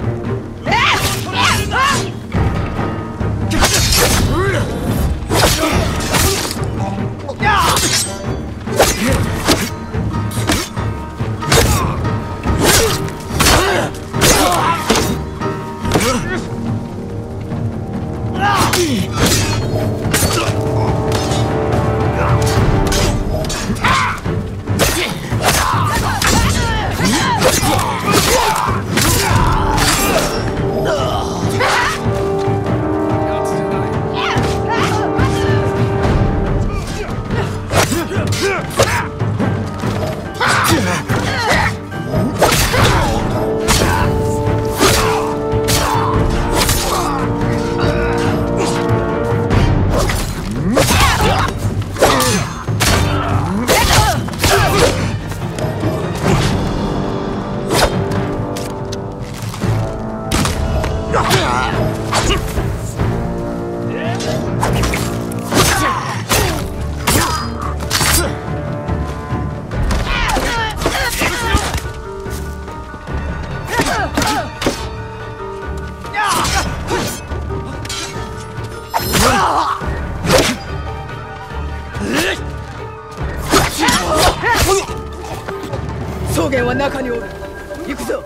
草原は中におる。行くぞ。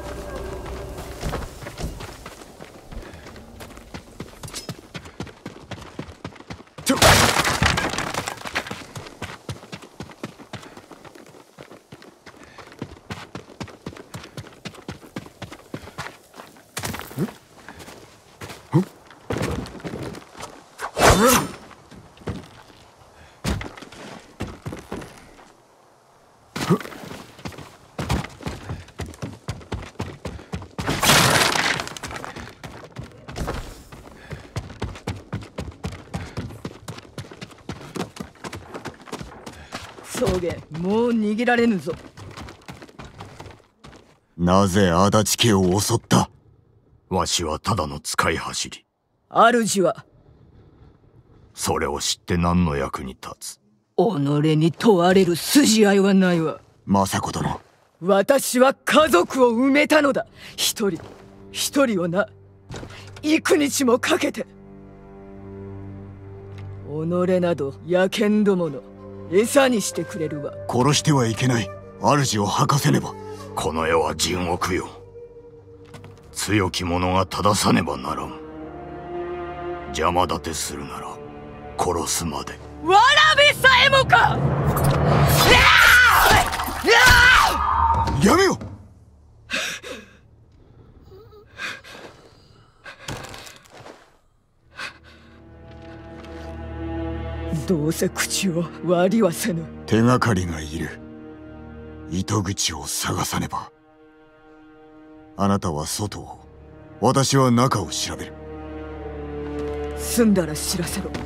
草原、もう逃げられぬぞ。 なぜ足立家を襲った？ わしはただの使い走り。 主はそれを知って何の役に立つ？ 己に問われる筋合いはないわ。 政子殿、 私は家族を埋めたのだ。一人一人をな、幾日もかけて。己など野犬どもの餌にしてくれるわ。 殺してはいけない。主を吐かせねば。 この世は地獄よ。強き者が正さねばならん。邪魔立てするなら殺すまで。 わらべさえもか。 やめよ。 どうせ口を割りはせぬ。 手がかりがいる。糸口を探さねば。あなたは外を、私は中を調べる。 済んだら知らせろ。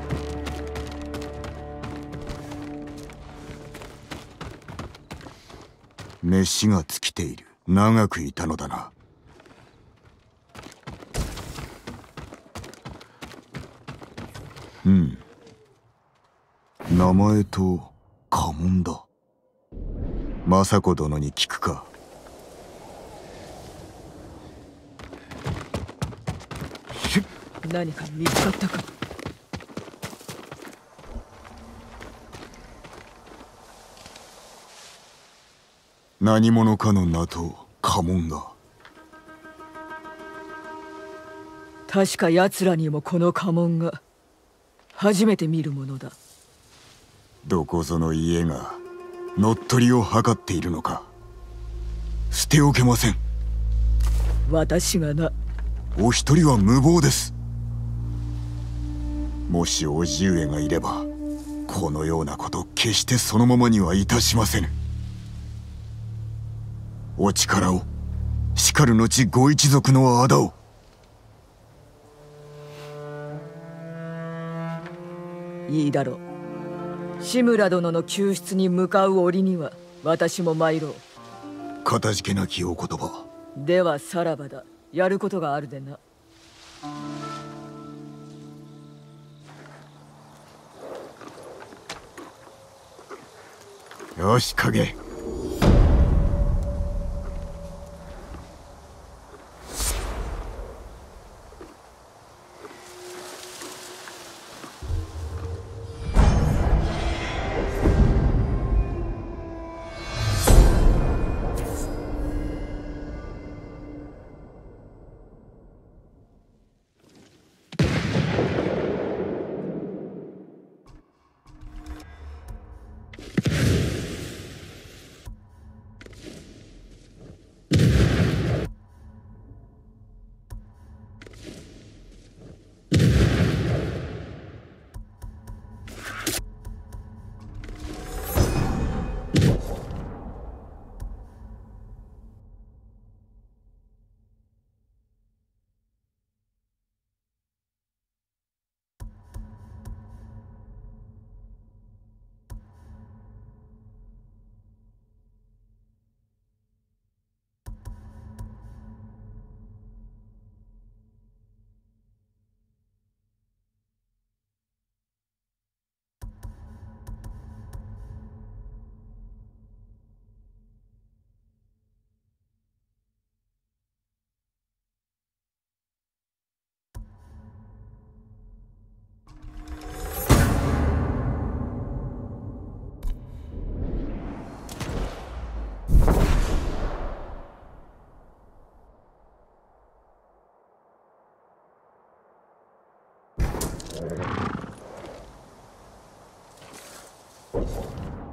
飯が尽きている。長くいたのだな。うん。名前と家紋だ。政子殿に聞くか。 何か見つかったか。 何者かの名と家紋が。 確か奴らにもこの家紋が初めて見るものだ。 どこぞの家が乗っ取りを図っているのか捨ておけません。 私がな。 お一人は無謀です。もし叔父上がいればこのようなこと決してそのままにはいたしませぬ。お力をしかる後ご一族の仇を。 いいだろう。志村殿の救出に向かう折には私も参ろう。 かたじけなきお言葉。 ではさらばだ。やることがあるでな。 よし影。 よし。